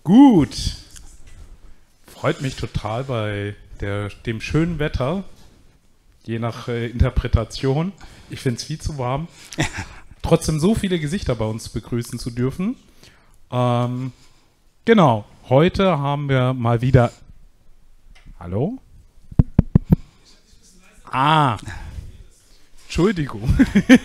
Gut. Freut mich total bei dem schönen Wetter, je nach Interpretation. Ich finde es viel zu warm. Trotzdem so viele Gesichter bei uns begrüßen zu dürfen. Genau, heute haben wir mal wieder... Hallo? Entschuldigung.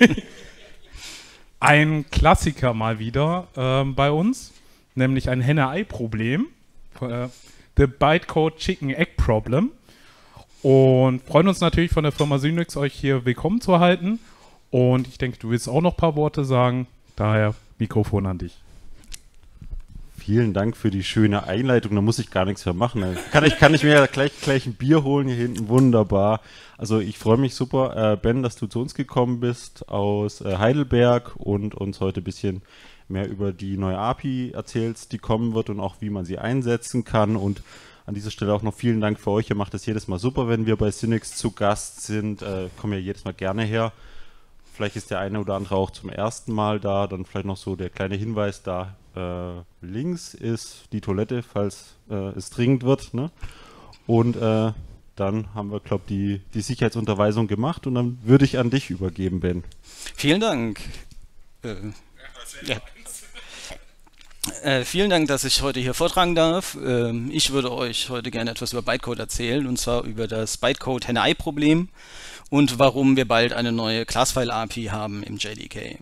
Ein Klassiker mal wieder bei uns, nämlich ein Henne-Ei-Problem. The Bytecode Chicken Egg Problem. Und freuen uns natürlich von der Firma Synnex, euch hier willkommen zu heißen. Und ich denke, du willst auch noch ein paar Worte sagen. Daher Mikrofon an dich. Vielen Dank für die schöne Einleitung. Da muss ich gar nichts mehr machen. Kann ich mir ja gleich ein Bier holen hier hinten. Wunderbar. Also ich freue mich super, Ben, dass du zu uns gekommen bist aus Heidelberg und uns heute ein bisschen mehr über die neue API erzählst, die kommen wird und auch wie man sie einsetzen kann. Und an dieser Stelle auch noch vielen Dank für euch. Ihr macht das jedes Mal super, wenn wir bei Synnex zu Gast sind. Kommen ja jedes Mal gerne her. Vielleicht ist der eine oder andere auch zum ersten Mal da. Dann vielleicht noch so der kleine Hinweis da. Links ist die Toilette, falls es dringend wird. Ne? Und dann haben wir, glaube ich, die Sicherheitsunterweisung gemacht. Und dann würde ich an dich übergeben, Ben. Vielen Dank. Vielen Dank, dass ich heute hier vortragen darf. Ich würde euch heute gerne etwas über Bytecode erzählen, und zwar über das Bytecode Henne-Ei-Problem und warum wir bald eine neue Classfile-API haben im JDK.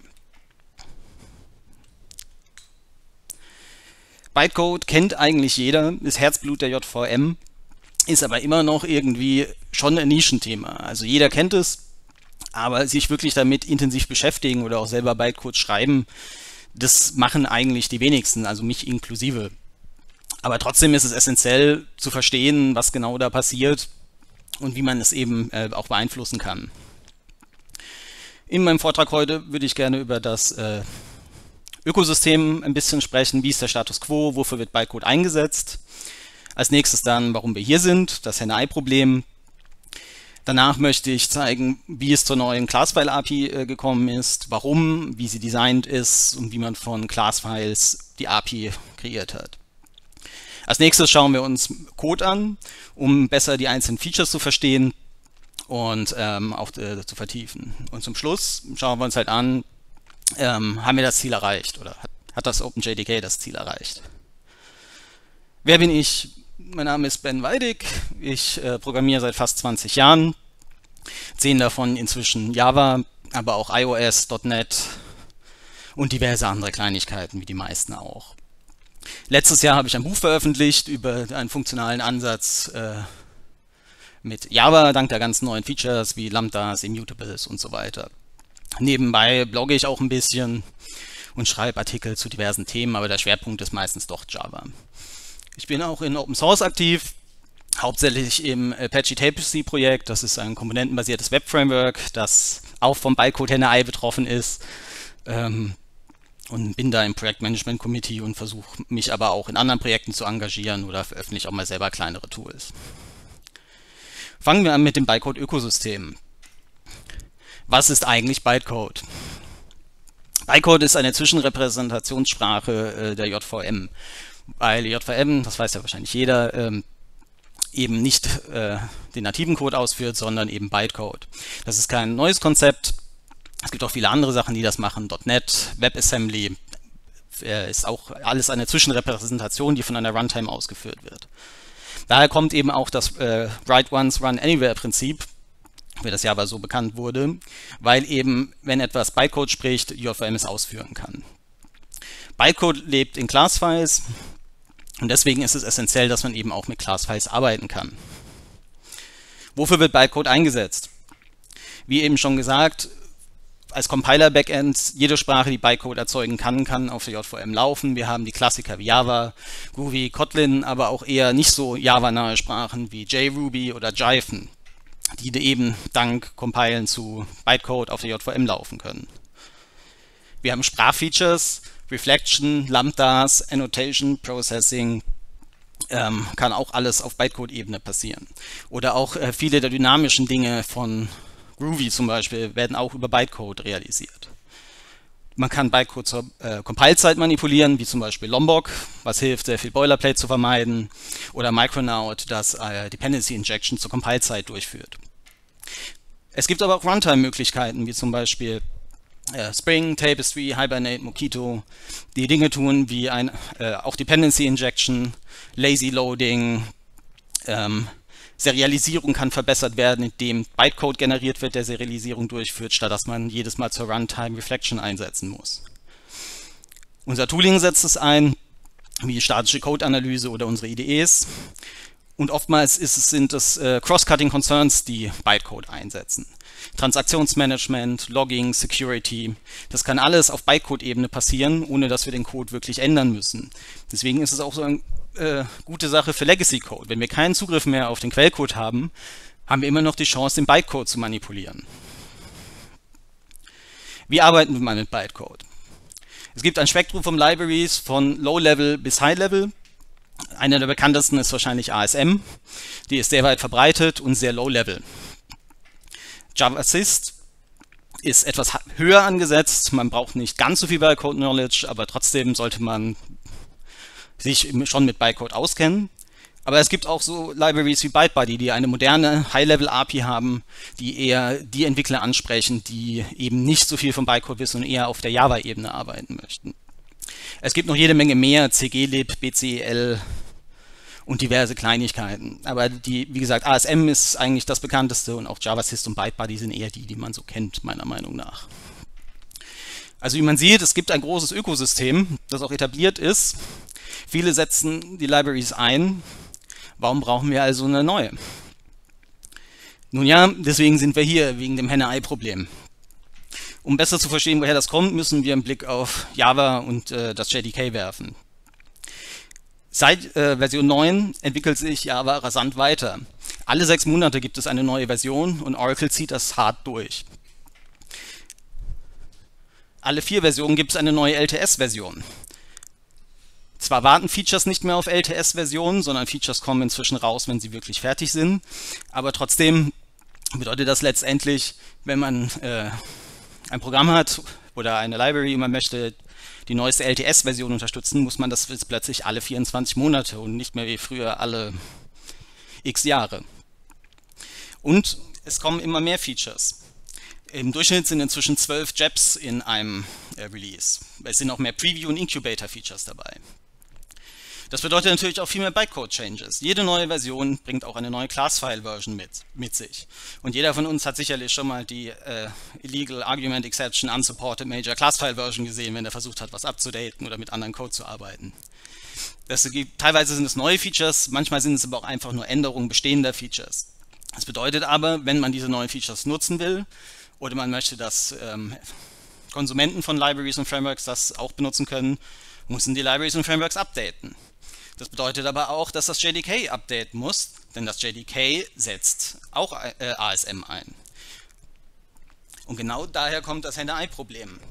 Bytecode kennt eigentlich jeder, ist Herzblut der JVM, ist aber immer noch irgendwie schon ein Nischenthema. Also jeder kennt es, aber sich wirklich damit intensiv beschäftigen oder auch selber Bytecode schreiben, das machen eigentlich die wenigsten, also mich inklusive. Aber trotzdem ist es essentiell zu verstehen, was genau da passiert und wie man es eben auch beeinflussen kann. In meinem Vortrag heute würde ich gerne über das Ökosystem ein bisschen sprechen. Wie ist der Status quo? Wofür wird Bytecode eingesetzt? Als nächstes dann, warum wir hier sind, das Henne-Ei-Problem. Danach möchte ich zeigen, wie es zur neuen Classfile-API gekommen ist, warum, wie sie designt ist und wie man von Classfiles die API kreiert hat. Als nächstes schauen wir uns Code an, um besser die einzelnen Features zu verstehen und auch zu vertiefen. Und zum Schluss schauen wir uns halt an, haben wir das Ziel erreicht oder hat das OpenJDK das Ziel erreicht? Wer bin ich? Mein Name ist Ben Weidig. Ich programmiere seit fast 20 Jahren. 10 davon inzwischen Java, aber auch iOS, .NET und diverse andere Kleinigkeiten, wie die meisten auch. Letztes Jahr habe ich ein Buch veröffentlicht über einen funktionalen Ansatz mit Java, dank der ganz neuen Features wie Lambdas, Immutables und so weiter. Nebenbei blogge ich auch ein bisschen und schreibe Artikel zu diversen Themen, aber der Schwerpunkt ist meistens doch Java. Ich bin auch in Open Source aktiv, hauptsächlich im Apache Tapestry Projekt. Das ist ein komponentenbasiertes Web-Framework, das auch vom Bytecode Henne-Ei betroffen ist. Und bin da im Projektmanagement Committee und versuche mich aber auch in anderen Projekten zu engagieren oder veröffentliche auch mal selber kleinere Tools. Fangen wir an mit dem Bytecode-Ökosystem. Was ist eigentlich Bytecode? Bytecode ist eine Zwischenrepräsentationssprache der JVM, weil JVM, das weiß ja wahrscheinlich jeder, eben nicht den nativen Code ausführt, sondern eben Bytecode. Das ist kein neues Konzept. Es gibt auch viele andere Sachen, die das machen. .NET, WebAssembly ist auch alles eine Zwischenrepräsentation, die von einer Runtime ausgeführt wird. Daher kommt eben auch das Write Once, Run Anywhere Prinzip, wie das Java so bekannt wurde, weil eben, wenn etwas Bytecode spricht, JVM es ausführen kann. Bytecode lebt in Classfiles und deswegen ist es essentiell, dass man eben auch mit Classfiles arbeiten kann. Wofür wird Bytecode eingesetzt? Wie eben schon gesagt, als Compiler-Backend, jede Sprache, die Bytecode erzeugen kann, kann auf der JVM laufen. Wir haben die Klassiker wie Java, Groovy, Kotlin, aber auch eher nicht so Java-nahe Sprachen wie JRuby oder Jython, die eben dank Compilen zu Bytecode auf der JVM laufen können. Wir haben Sprachfeatures, Reflection, Lambdas, Annotation, Processing, kann auch alles auf Bytecode-Ebene passieren. Oder auch viele der dynamischen Dinge von Groovy zum Beispiel werden auch über Bytecode realisiert. Man kann Bytecode zur Compile-Zeit manipulieren, wie zum Beispiel Lombok, was hilft, sehr viel Boilerplate zu vermeiden, oder Micronaut, das Dependency Injection zur Compile-Zeit durchführt. Es gibt aber auch Runtime-Möglichkeiten, wie zum Beispiel Spring, Tapestry, Hibernate, Mockito, die Dinge tun wie auch Dependency Injection, Lazy Loading, Serialisierung kann verbessert werden, indem Bytecode generiert wird, der Serialisierung durchführt, statt dass man jedes Mal zur Runtime Reflection einsetzen muss. Unser Tooling setzt es ein, wie statische Code-Analyse oder unsere IDEs. Und oftmals sind es Cross-Cutting Concerns, die Bytecode einsetzen. Transaktionsmanagement, Logging, Security, das kann alles auf Bytecode-Ebene passieren, ohne dass wir den Code wirklich ändern müssen. Deswegen ist es auch so eine gute Sache für Legacy-Code. Wenn wir keinen Zugriff mehr auf den Quellcode haben, haben wir immer noch die Chance, den Bytecode zu manipulieren. Wie arbeiten wir mal mit Bytecode? Es gibt ein Spektrum von Libraries von Low-Level bis High-Level. Eine der bekanntesten ist wahrscheinlich ASM. Die ist sehr weit verbreitet und sehr Low-Level. JavaSys ist etwas höher angesetzt. Man braucht nicht ganz so viel Bytecode-Knowledge, aber trotzdem sollte man sich schon mit Bytecode auskennen. Aber es gibt auch so Libraries wie ByteBuddy, die eine moderne High-Level-API haben, die eher die Entwickler ansprechen, die eben nicht so viel vom Bytecode wissen und eher auf der Java-Ebene arbeiten möchten. Es gibt noch jede Menge mehr, CGLib, BCL und diverse Kleinigkeiten. Aber wie gesagt, ASM ist eigentlich das bekannteste und auch JavaSys und ByteBuddy sind eher die man so kennt, meiner Meinung nach. Also wie man sieht, es gibt ein großes Ökosystem, das auch etabliert ist. Viele setzen die Libraries ein. Warum brauchen wir also eine neue? Nun ja, deswegen sind wir hier, wegen dem Henne-Ei-Problem. Um besser zu verstehen, woher das kommt, müssen wir einen Blick auf Java und das JDK werfen. Seit Version 9 entwickelt sich Java rasant weiter. Alle 6 Monate gibt es eine neue Version und Oracle zieht das hart durch. Alle 4 Versionen gibt es eine neue LTS-Version. Zwar warten Features nicht mehr auf LTS-Versionen, sondern Features kommen inzwischen raus, wenn sie wirklich fertig sind, aber trotzdem bedeutet das letztendlich, wenn man ein Programm hat oder eine Library und man möchte die neueste LTS-Version unterstützen, muss man das jetzt plötzlich alle 24 Monate und nicht mehr wie früher alle x Jahre. Und es kommen immer mehr Features. Im Durchschnitt sind inzwischen 12 JEPs in einem Release. Es sind auch mehr Preview- und Incubator-Features dabei. Das bedeutet natürlich auch viel mehr Bytecode-Changes. Jede neue Version bringt auch eine neue Class-File-Version mit sich. Und jeder von uns hat sicherlich schon mal die Illegal Argument Exception Unsupported Major Class-File-Version gesehen, wenn er versucht hat, was abzudaten oder mit anderen Code zu arbeiten. Teilweise sind es neue Features, manchmal sind es aber auch einfach nur Änderungen bestehender Features. Das bedeutet aber, wenn man diese neuen Features nutzen will oder man möchte, dass Konsumenten von Libraries und Frameworks das auch benutzen können, müssen die Libraries und Frameworks updaten. Das bedeutet aber auch, dass das JDK updaten muss, denn das JDK setzt auch ASM ein. Und genau daher kommt das Henne-Ei-Problem.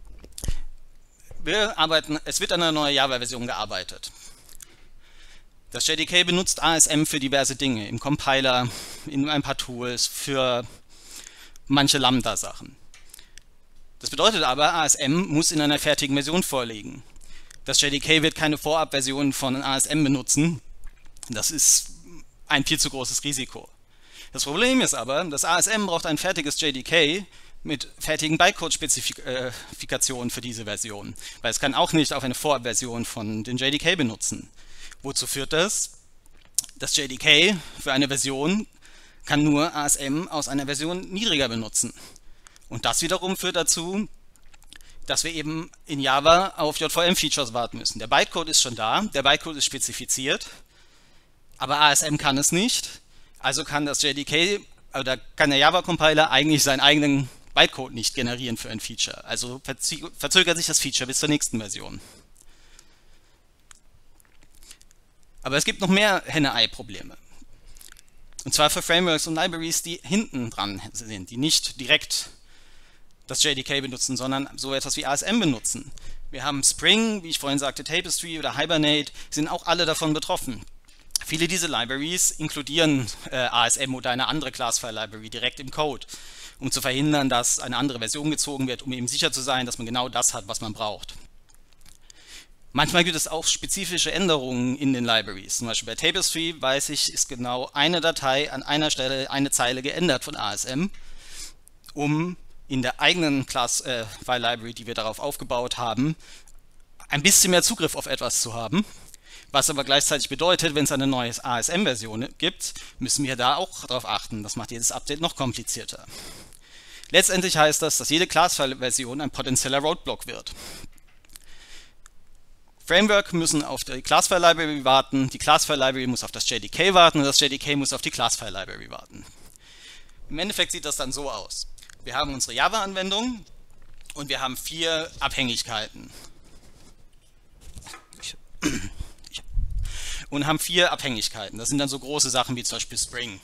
Es wird an einer neuen Java-Version gearbeitet. Das JDK benutzt ASM für diverse Dinge, im Compiler, in ein paar Tools, für manche Lambda-Sachen. Das bedeutet aber, ASM muss in einer fertigen Version vorliegen. Das JDK wird keine Vorabversion von ASM benutzen. Das ist ein viel zu großes Risiko. Das Problem ist aber, dass ASM braucht ein fertiges JDK mit fertigen Bytecode-Spezifikationen für diese Version, weil es kann auch nicht auf eine Vorabversion von den JDK benutzen. Wozu führt das? Das JDK für eine Version kann nur ASM aus einer Version niedriger benutzen. Und das wiederum führt dazu, dass wir eben in Java auf JVM-Features warten müssen. Der Bytecode ist schon da, der Bytecode ist spezifiziert, aber ASM kann es nicht. Also kann das JDK, oder kann der Java-Compiler eigentlich seinen eigenen Bytecode nicht generieren für ein Feature. Also verzögert sich das Feature bis zur nächsten Version. Aber es gibt noch mehr Henne-Ei-Probleme. Und zwar für Frameworks und Libraries, die hinten dran sind, die nicht direkt das JDK benutzen, sondern so etwas wie ASM benutzen. Wir haben Spring, wie ich vorhin sagte, Tapestry oder Hibernate, sind auch alle davon betroffen. Viele dieser Libraries inkludieren ASM oder eine andere Class-File-Library direkt im Code. um zu verhindern, dass eine andere Version gezogen wird, um eben sicher zu sein, dass man genau das hat, was man braucht. Manchmal gibt es auch spezifische Änderungen in den Libraries. Zum Beispiel bei Tapestry, weiß ich, ist genau eine Datei an einer Stelle eine Zeile geändert von ASM, um in der eigenen File Library, die wir darauf aufgebaut haben, ein bisschen mehr Zugriff auf etwas zu haben. Was aber gleichzeitig bedeutet, wenn es eine neue ASM-Version gibt, müssen wir da auch darauf achten. Das macht jedes Update noch komplizierter. Letztendlich heißt das, dass jede Classfile-Version ein potenzieller Roadblock wird. Framework müssen auf die Classfile-Library warten, die Classfile-Library muss auf das JDK warten und das JDK muss auf die Classfile-Library warten. Im Endeffekt sieht das dann so aus. Wir haben unsere Java-Anwendung und wir haben 4 Abhängigkeiten. Und haben 4 Abhängigkeiten. Das sind dann so große Sachen wie zum Beispiel Spring.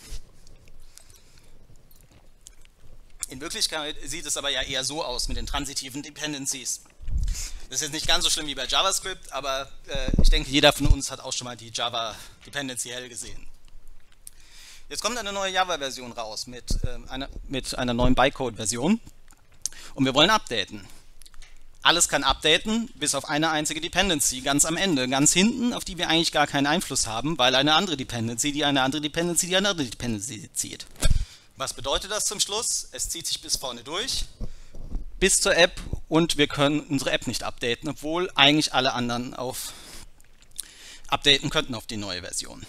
In Wirklichkeit sieht es aber ja eher so aus mit den transitiven Dependencies. Das ist jetzt nicht ganz so schlimm wie bei JavaScript, aber ich denke, jeder von uns hat auch schon mal die Java Dependency Hell gesehen. Jetzt kommt eine neue Java-Version raus mit einer neuen Bytecode-Version und wir wollen updaten. Alles kann updaten, bis auf eine einzige Dependency, ganz am Ende, ganz hinten, auf die wir eigentlich gar keinen Einfluss haben, weil eine andere Dependency, die eine andere Dependency, die eine andere Dependency zieht. Was bedeutet das zum Schluss? Es zieht sich bis vorne durch, bis zur App und wir können unsere App nicht updaten, obwohl eigentlich alle anderen updaten könnten auf die neue Version.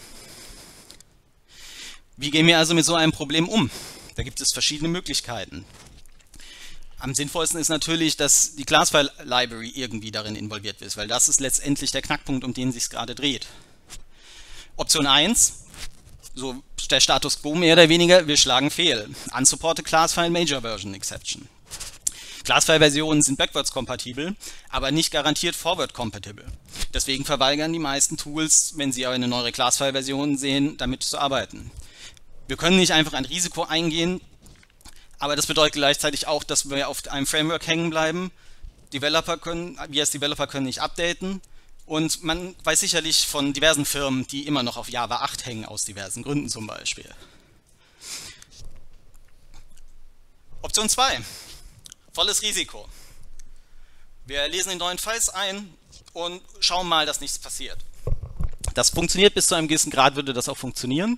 Wie gehen wir also mit so einem Problem um? Da gibt es verschiedene Möglichkeiten. Am sinnvollsten ist natürlich, dass die Classfile Library irgendwie darin involviert ist, weil das ist letztendlich der Knackpunkt, um den es sich gerade dreht. Option 1, so der Status quo mehr oder weniger, wir schlagen fehl. Unsupported Classfile Major Version Exception. Classfile-Versionen sind backwards-kompatibel, aber nicht garantiert forward-compatible. Deswegen verweigern die meisten Tools, wenn sie eine neue Classfile-Version sehen, damit zu arbeiten. Wir können nicht einfach ein Risiko eingehen, aber das bedeutet gleichzeitig auch, dass wir auf einem Framework hängen bleiben. Wir als Developer können nicht updaten und man weiß sicherlich von diversen Firmen, die immer noch auf Java 8 hängen, aus diversen Gründen zum Beispiel. Option 2. Volles Risiko. Wir lesen die neuen Files ein und schauen mal, dass nichts passiert. Das funktioniert bis zu einem gewissen Grad, würde das auch funktionieren.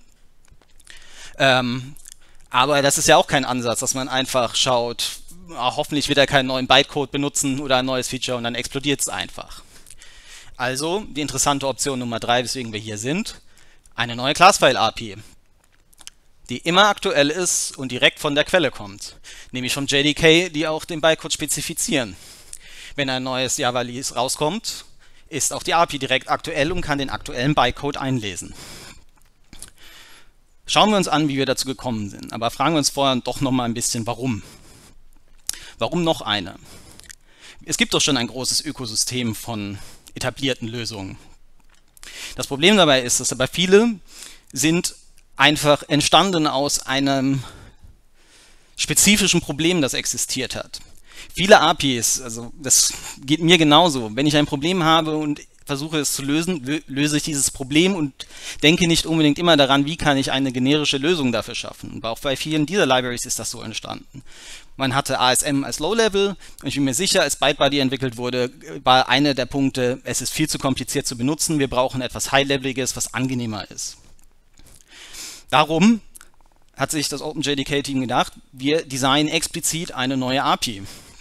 Aber das ist ja auch kein Ansatz, dass man einfach schaut, hoffentlich wird er keinen neuen Bytecode benutzen oder ein neues Feature und dann explodiert es einfach. Also die interessante Option Nummer 3, weswegen wir hier sind, eine neue Classfile-API, die immer aktuell ist und direkt von der Quelle kommt, nämlich vom JDK, die auch den Bytecode spezifizieren. Wenn ein neues Java-Release rauskommt, ist auch die API direkt aktuell und kann den aktuellen Bytecode einlesen. Schauen wir uns an, wie wir dazu gekommen sind, aber fragen wir uns vorher doch noch mal ein bisschen, warum. Warum noch eine? Es gibt doch schon ein großes Ökosystem von etablierten Lösungen. Das Problem dabei ist, dass aber viele sind einfach entstanden aus einem spezifischen Problem, das existiert hat. Viele APIs, also das geht mir genauso, wenn ich ein Problem habe und versuche es zu lösen, löse ich dieses Problem und denke nicht unbedingt immer daran, wie kann ich eine generische Lösung dafür schaffen. Und auch bei vielen dieser Libraries ist das so entstanden. Man hatte ASM als Low-Level und ich bin mir sicher, als ByteBuddy entwickelt wurde, war einer der Punkte, es ist viel zu kompliziert zu benutzen, wir brauchen etwas High-Leveliges, was angenehmer ist. Darum hat sich das OpenJDK-Team gedacht, wir designen explizit eine neue API.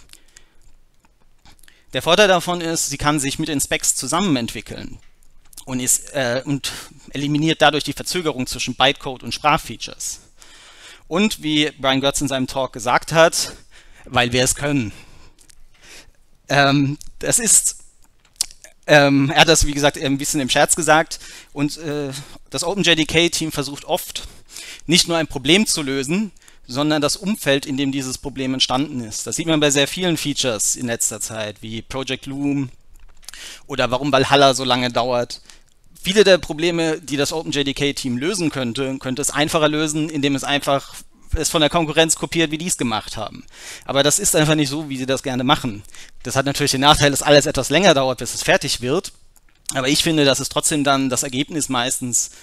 Der Vorteil davon ist, sie kann sich mit den Specs zusammen entwickeln und eliminiert dadurch die Verzögerung zwischen Bytecode und Sprachfeatures. Und wie Brian Götz in seinem Talk gesagt hat, weil wir es können. Er hat das, wie gesagt, ein bisschen im Scherz gesagt und das OpenJDK-Team versucht oft, nicht nur ein Problem zu lösen, sondern das Umfeld, in dem dieses Problem entstanden ist. Das sieht man bei sehr vielen Features in letzter Zeit, wie Project Loom oder warum Valhalla so lange dauert. Viele der Probleme, die das OpenJDK-Team lösen könnte es einfacher lösen, indem es einfach es von der Konkurrenz kopiert, wie die es gemacht haben. Aber das ist einfach nicht so, wie sie das gerne machen. Das hat natürlich den Nachteil, dass alles etwas länger dauert, bis es fertig wird. Aber ich finde, dass es trotzdem dann das Ergebnis meistens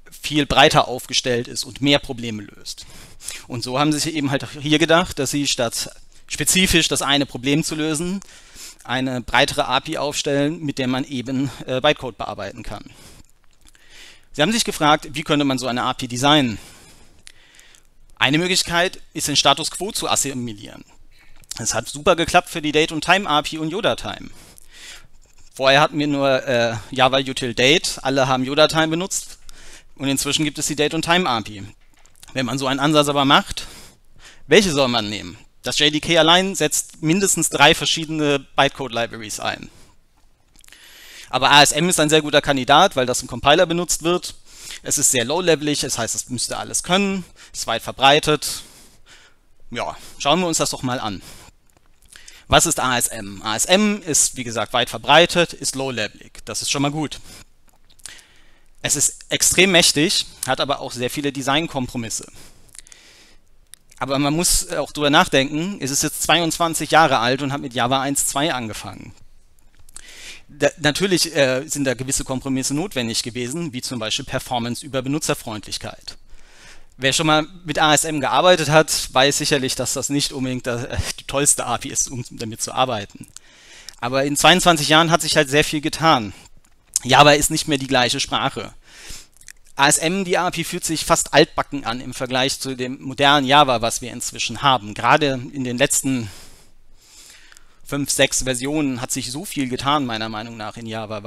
viel breiter aufgestellt ist und mehr Probleme löst. Und so haben sie sich eben halt hier gedacht, dass sie statt spezifisch das eine Problem zu lösen, eine breitere API aufstellen, mit der man eben Bytecode bearbeiten kann. Sie haben sich gefragt, wie könnte man so eine API designen? Eine Möglichkeit ist, den Status Quo zu assimilieren. Es hat super geklappt für die Date- und Time-API und Yoda-Time. Vorher hatten wir nur Java Util Date, alle haben Yoda-Time benutzt und inzwischen gibt es die Date- und Time-API. Wenn man so einen Ansatz aber macht, welche soll man nehmen? Das JDK allein setzt mindestens 3 verschiedene Bytecode-Libraries ein. Aber ASM ist ein sehr guter Kandidat, weil das im Compiler benutzt wird. Es ist sehr low-levelig, das heißt, es müsste alles können, ist weit verbreitet. Ja, schauen wir uns das doch mal an. Was ist ASM? ASM ist, wie gesagt, weit verbreitet, ist low-levelig. Das ist schon mal gut. Es ist extrem mächtig, hat aber auch sehr viele Designkompromisse. Aber man muss auch drüber nachdenken, es ist jetzt 22 Jahre alt und hat mit Java 1.2 angefangen. Natürlich sind da gewisse Kompromisse notwendig gewesen, wie zum Beispiel Performance über Benutzerfreundlichkeit. Wer schon mal mit ASM gearbeitet hat, weiß sicherlich, dass das nicht unbedingt die tollste API ist, um damit zu arbeiten. Aber in 22 Jahren hat sich halt sehr viel getan. Java ist nicht mehr die gleiche Sprache. ASM, die API, fühlt sich fast altbacken an im Vergleich zu dem modernen Java, was wir inzwischen haben. Gerade in den letzten 5, 6 Versionen hat sich so viel getan, meiner Meinung nach, in Java,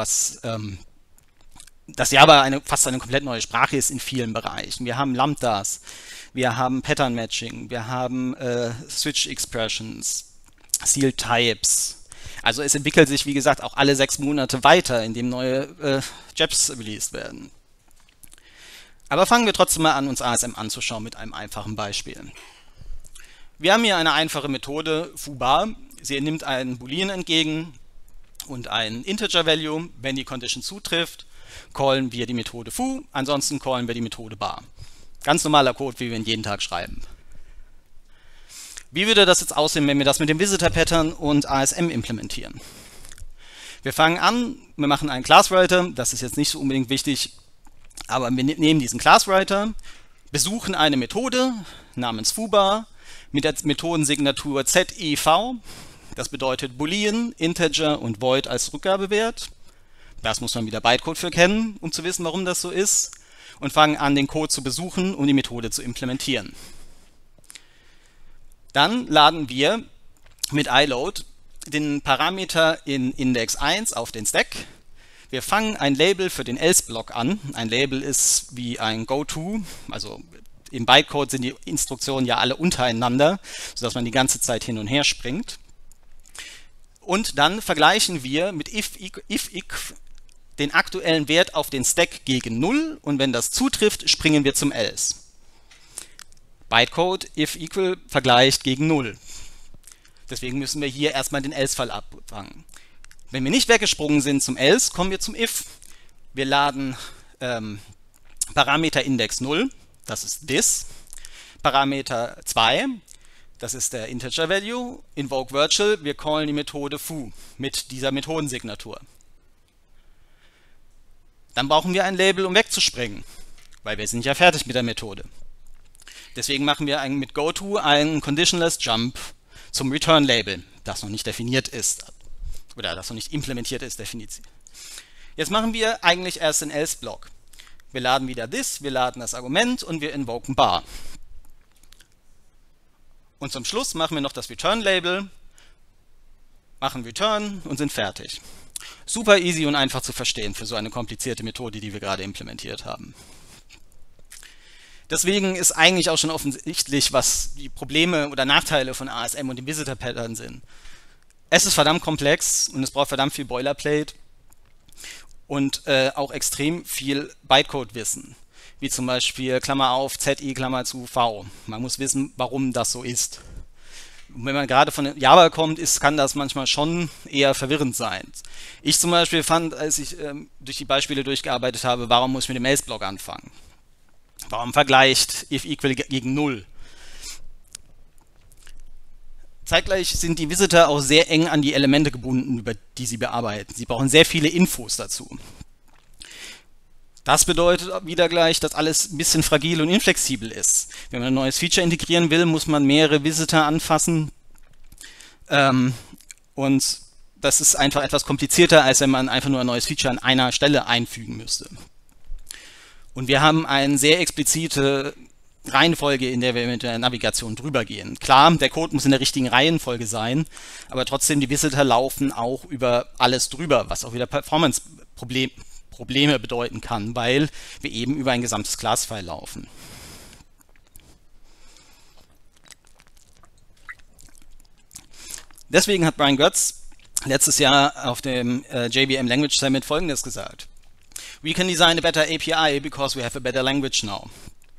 dass Java fast eine komplett neue Sprache ist in vielen Bereichen. Wir haben Lambdas, wir haben Pattern Matching, wir haben Switch Expressions, Sealed Types. Also es entwickelt sich, wie gesagt, auch alle 6 Monate weiter, indem neue JEPs released werden. Aber fangen wir trotzdem mal an, uns ASM anzuschauen mit einem einfachen Beispiel. Wir haben hier eine einfache Methode, foobar. Sie nimmt einen Boolean entgegen und einen Integer-Value. Wenn die Condition zutrifft, callen wir die Methode foo, ansonsten callen wir die Methode bar. Ganz normaler Code, wie wir ihn jeden Tag schreiben. Wie würde das jetzt aussehen, wenn wir das mit dem Visitor-Pattern und ASM implementieren? Wir fangen an, wir machen einen Class-Writer, das ist jetzt nicht so unbedingt wichtig, aber wir nehmen diesen Class-Writer, besuchen eine Methode namens foobar mit der Methodensignatur ZEV, das bedeutet Boolean, Integer und Void als Rückgabewert. Das muss man wieder Bytecode für kennen, um zu wissen, warum das so ist, und fangen an, den Code zu besuchen, um die Methode zu implementieren. Dann laden wir mit iLoad den Parameter in Index 1 auf den Stack. Wir fangen ein Label für den Else-Block an. Ein Label ist wie ein GoTo, also im Bytecode sind die Instruktionen ja alle untereinander, sodass man die ganze Zeit hin und her springt. Und dann vergleichen wir mit if den aktuellen Wert auf den Stack gegen 0 und wenn das zutrifft, springen wir zum Else. Bytecode if equal vergleicht gegen 0. Deswegen müssen wir hier erstmal den Else-Fall abfangen. Wenn wir nicht weggesprungen sind zum Else, kommen wir zum if. Wir laden Parameter Index 0, das ist this. Parameter 2, das ist der Integer Value. Invoke Virtual, wir callen die Methode foo mit dieser Methodensignatur. Dann brauchen wir ein Label, um wegzuspringen, weil wir sind ja fertig mit der Methode. Deswegen machen wir mit GoTo einen Conditionless Jump zum Return-Label, das noch nicht definiert ist, oder das noch nicht implementiert ist, definiert. Jetzt machen wir eigentlich erst den Else-Block. Wir laden wieder this, wir laden das Argument und wir invoken bar. Und zum Schluss machen wir noch das Return-Label, machen Return und sind fertig. Super easy und einfach zu verstehen für so eine komplizierte Methode, die wir gerade implementiert haben. Deswegen ist eigentlich auch schon offensichtlich, was die Probleme oder Nachteile von ASM und dem Visitor-Pattern sind. Es ist verdammt komplex und es braucht verdammt viel Boilerplate und auch extrem viel Bytecode-Wissen, wie zum Beispiel Klammer auf, ZI, Klammer zu, V. Man muss wissen, warum das so ist. Und wenn man gerade von Java kommt, kann das manchmal schon eher verwirrend sein. Ich zum Beispiel fand, als ich durch die Beispiele durchgearbeitet habe, warum muss ich mit dem Else-Block anfangen? Warum vergleicht if equal gegen 0? Zeitgleich sind die Visitor auch sehr eng an die Elemente gebunden, über die sie bearbeiten. Sie brauchen sehr viele Infos dazu. Das bedeutet wieder gleich, dass alles ein bisschen fragil und inflexibel ist. Wenn man ein neues Feature integrieren will, muss man mehrere Visitor anfassen. Und das ist einfach etwas komplizierter, als wenn man einfach nur ein neues Feature an einer Stelle einfügen müsste. Und wir haben eine sehr explizite Reihenfolge, in der wir mit der Navigation drüber gehen. Klar, der Code muss in der richtigen Reihenfolge sein, aber trotzdem die Visitor laufen auch über alles drüber, was auch wieder Performance-Probleme bedeuten kann, weil wir eben über ein gesamtes Class-File laufen. Deswegen hat Brian Götz letztes Jahr auf dem JVM Language Summit Folgendes gesagt: We can design a better API because we have a better language now.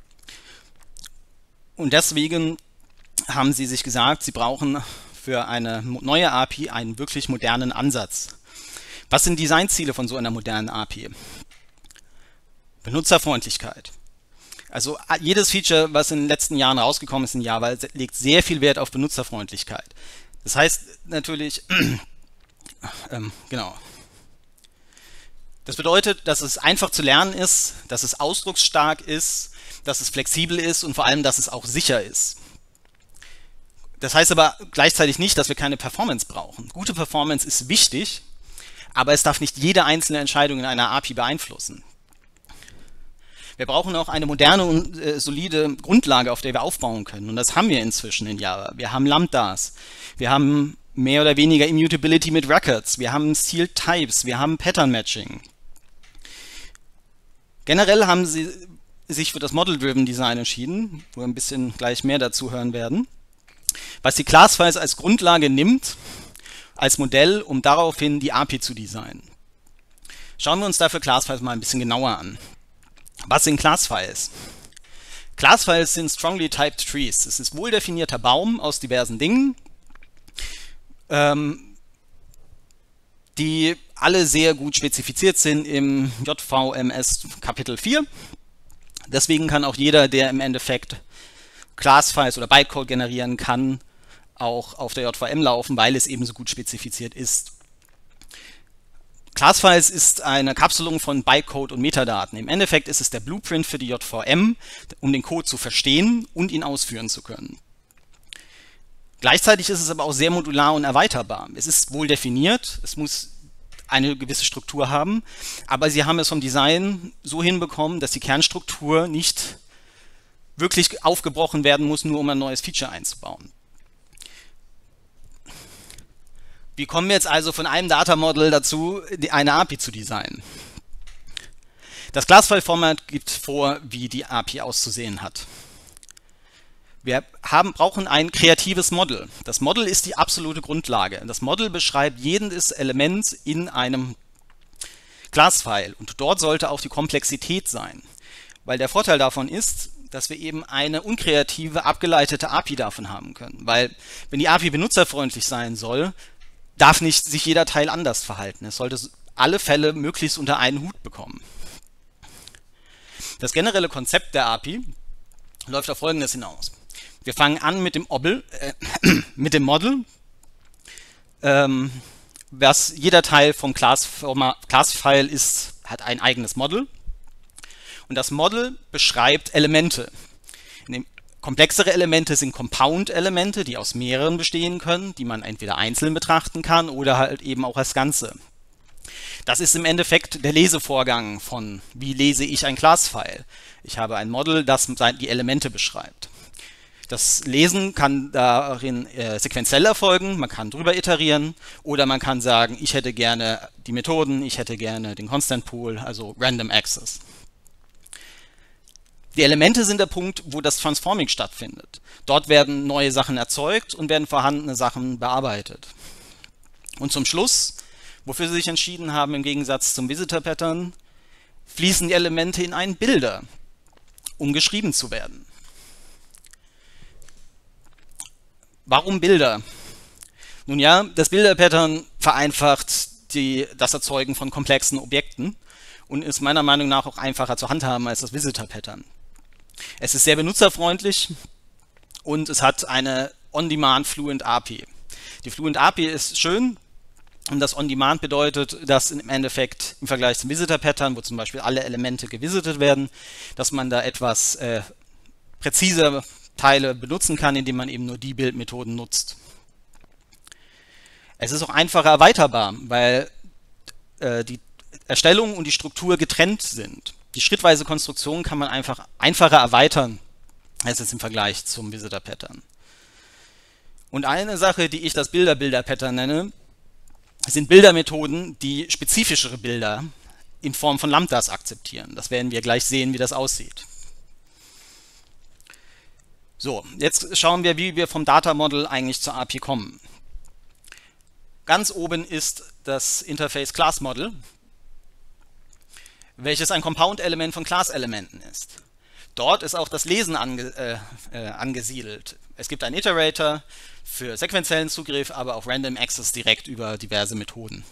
Und deswegen haben sie sich gesagt, sie brauchen für eine neue API einen wirklich modernen Ansatz. Was sind Designziele von so einer modernen API? Benutzerfreundlichkeit. Also jedes Feature, was in den letzten Jahren rausgekommen ist in Java, legt sehr viel Wert auf Benutzerfreundlichkeit. Das heißt natürlich, genau. Das bedeutet, dass es einfach zu lernen ist, dass es ausdrucksstark ist, dass es flexibel ist und vor allem, dass es auch sicher ist. Das heißt aber gleichzeitig nicht, dass wir keine Performance brauchen. Gute Performance ist wichtig, aber es darf nicht jede einzelne Entscheidung in einer API beeinflussen. Wir brauchen auch eine moderne und solide Grundlage, auf der wir aufbauen können. Und das haben wir inzwischen in Java. Wir haben Lambdas, wir haben mehr oder weniger Immutability mit Records, wir haben Sealed Types, wir haben Pattern Matching. Generell haben sie sich für das Model-Driven Design entschieden, wo wir ein bisschen gleich mehr dazu hören werden, was die Class-Files als Grundlage nimmt, als Modell, um daraufhin die API zu designen. Schauen wir uns dafür Class-Files mal ein bisschen genauer an. Was sind Class-Files? Class-Files sind strongly typed trees. Es ist wohl definierter Baum aus diversen Dingen, die alle sehr gut spezifiziert sind im JVMS Kapitel 4. Deswegen kann auch jeder, der im Endeffekt Class-Files oder Bytecode generieren kann, auch auf der JVM laufen, weil es eben so gut spezifiziert ist. Class-Files ist eine Kapselung von Bytecode und Metadaten. Im Endeffekt ist es der Blueprint für die JVM, um den Code zu verstehen und ihn ausführen zu können. Gleichzeitig ist es aber auch sehr modular und erweiterbar. Es ist wohl definiert, es muss eine gewisse Struktur haben, aber sie haben es vom Design so hinbekommen, dass die Kernstruktur nicht wirklich aufgebrochen werden muss, nur um ein neues Feature einzubauen. Wie kommen wir jetzt also von einem Data-Model dazu, eine API zu designen? Das Class-File-Format gibt vor, wie die API auszusehen hat. Wir brauchen ein kreatives Model. Das Model ist die absolute Grundlage. Das Model beschreibt jedes Element in einem Class-File und dort sollte auch die Komplexität sein. Weil der Vorteil davon ist, dass wir eben eine unkreative, abgeleitete API davon haben können. Weil wenn die API benutzerfreundlich sein soll, darf nicht sich jeder Teil anders verhalten. Es sollte alle Fälle möglichst unter einen Hut bekommen. Das generelle Konzept der API läuft auf Folgendes hinaus. Wir fangen an mit dem Model, was jeder Teil vom Class-File ist, hat ein eigenes Model. Und das Model beschreibt Elemente. Komplexere Elemente sind Compound-Elemente, die aus mehreren bestehen können, die man entweder einzeln betrachten kann oder halt eben auch als Ganze. Das ist im Endeffekt der Lesevorgang von, wie lese ich ein Class-File. Ich habe ein Model, das die Elemente beschreibt. Das Lesen kann darin sequenziell erfolgen, man kann drüber iterieren oder man kann sagen, ich hätte gerne die Methoden, ich hätte gerne den Constant Pool, also Random Access. Die Elemente sind der Punkt, wo das Transforming stattfindet. Dort werden neue Sachen erzeugt und werden vorhandene Sachen bearbeitet. Und zum Schluss, wofür sie sich entschieden haben, im Gegensatz zum Visitor Pattern, fließen die Elemente in einen Builder, um geschrieben zu werden. Warum Bilder? Nun ja, das Bilder-Pattern vereinfacht das Erzeugen von komplexen Objekten und ist meiner Meinung nach auch einfacher zu handhaben als das Visitor-Pattern. Es ist sehr benutzerfreundlich und es hat eine On-Demand Fluent API. Die Fluent API ist schön, Und das On-Demand bedeutet, dass im Endeffekt im Vergleich zum Visitor-Pattern, wo zum Beispiel alle Elemente gevisitet werden, dass man da etwas präziser Teile benutzen kann, indem man eben nur die Bildmethoden nutzt. Es ist auch einfacher erweiterbar, weil die Erstellung und die Struktur getrennt sind. Die schrittweise Konstruktion kann man einfach einfacher erweitern, als es im Vergleich zum Visitor-Pattern. Und eine Sache, die ich das Bilder-Pattern nenne, sind Bildermethoden, die spezifischere Bilder in Form von Lambdas akzeptieren. Das werden wir gleich sehen, wie das aussieht. So, jetzt schauen wir, wie wir vom Data Model eigentlich zur API kommen. Ganz oben ist das Interface Class Model, welches ein Compound-Element von Class-Elementen ist. Dort ist auch das Lesen angesiedelt. Es gibt einen Iterator für sequenziellen Zugriff, aber auch Random Access direkt über diverse Methoden.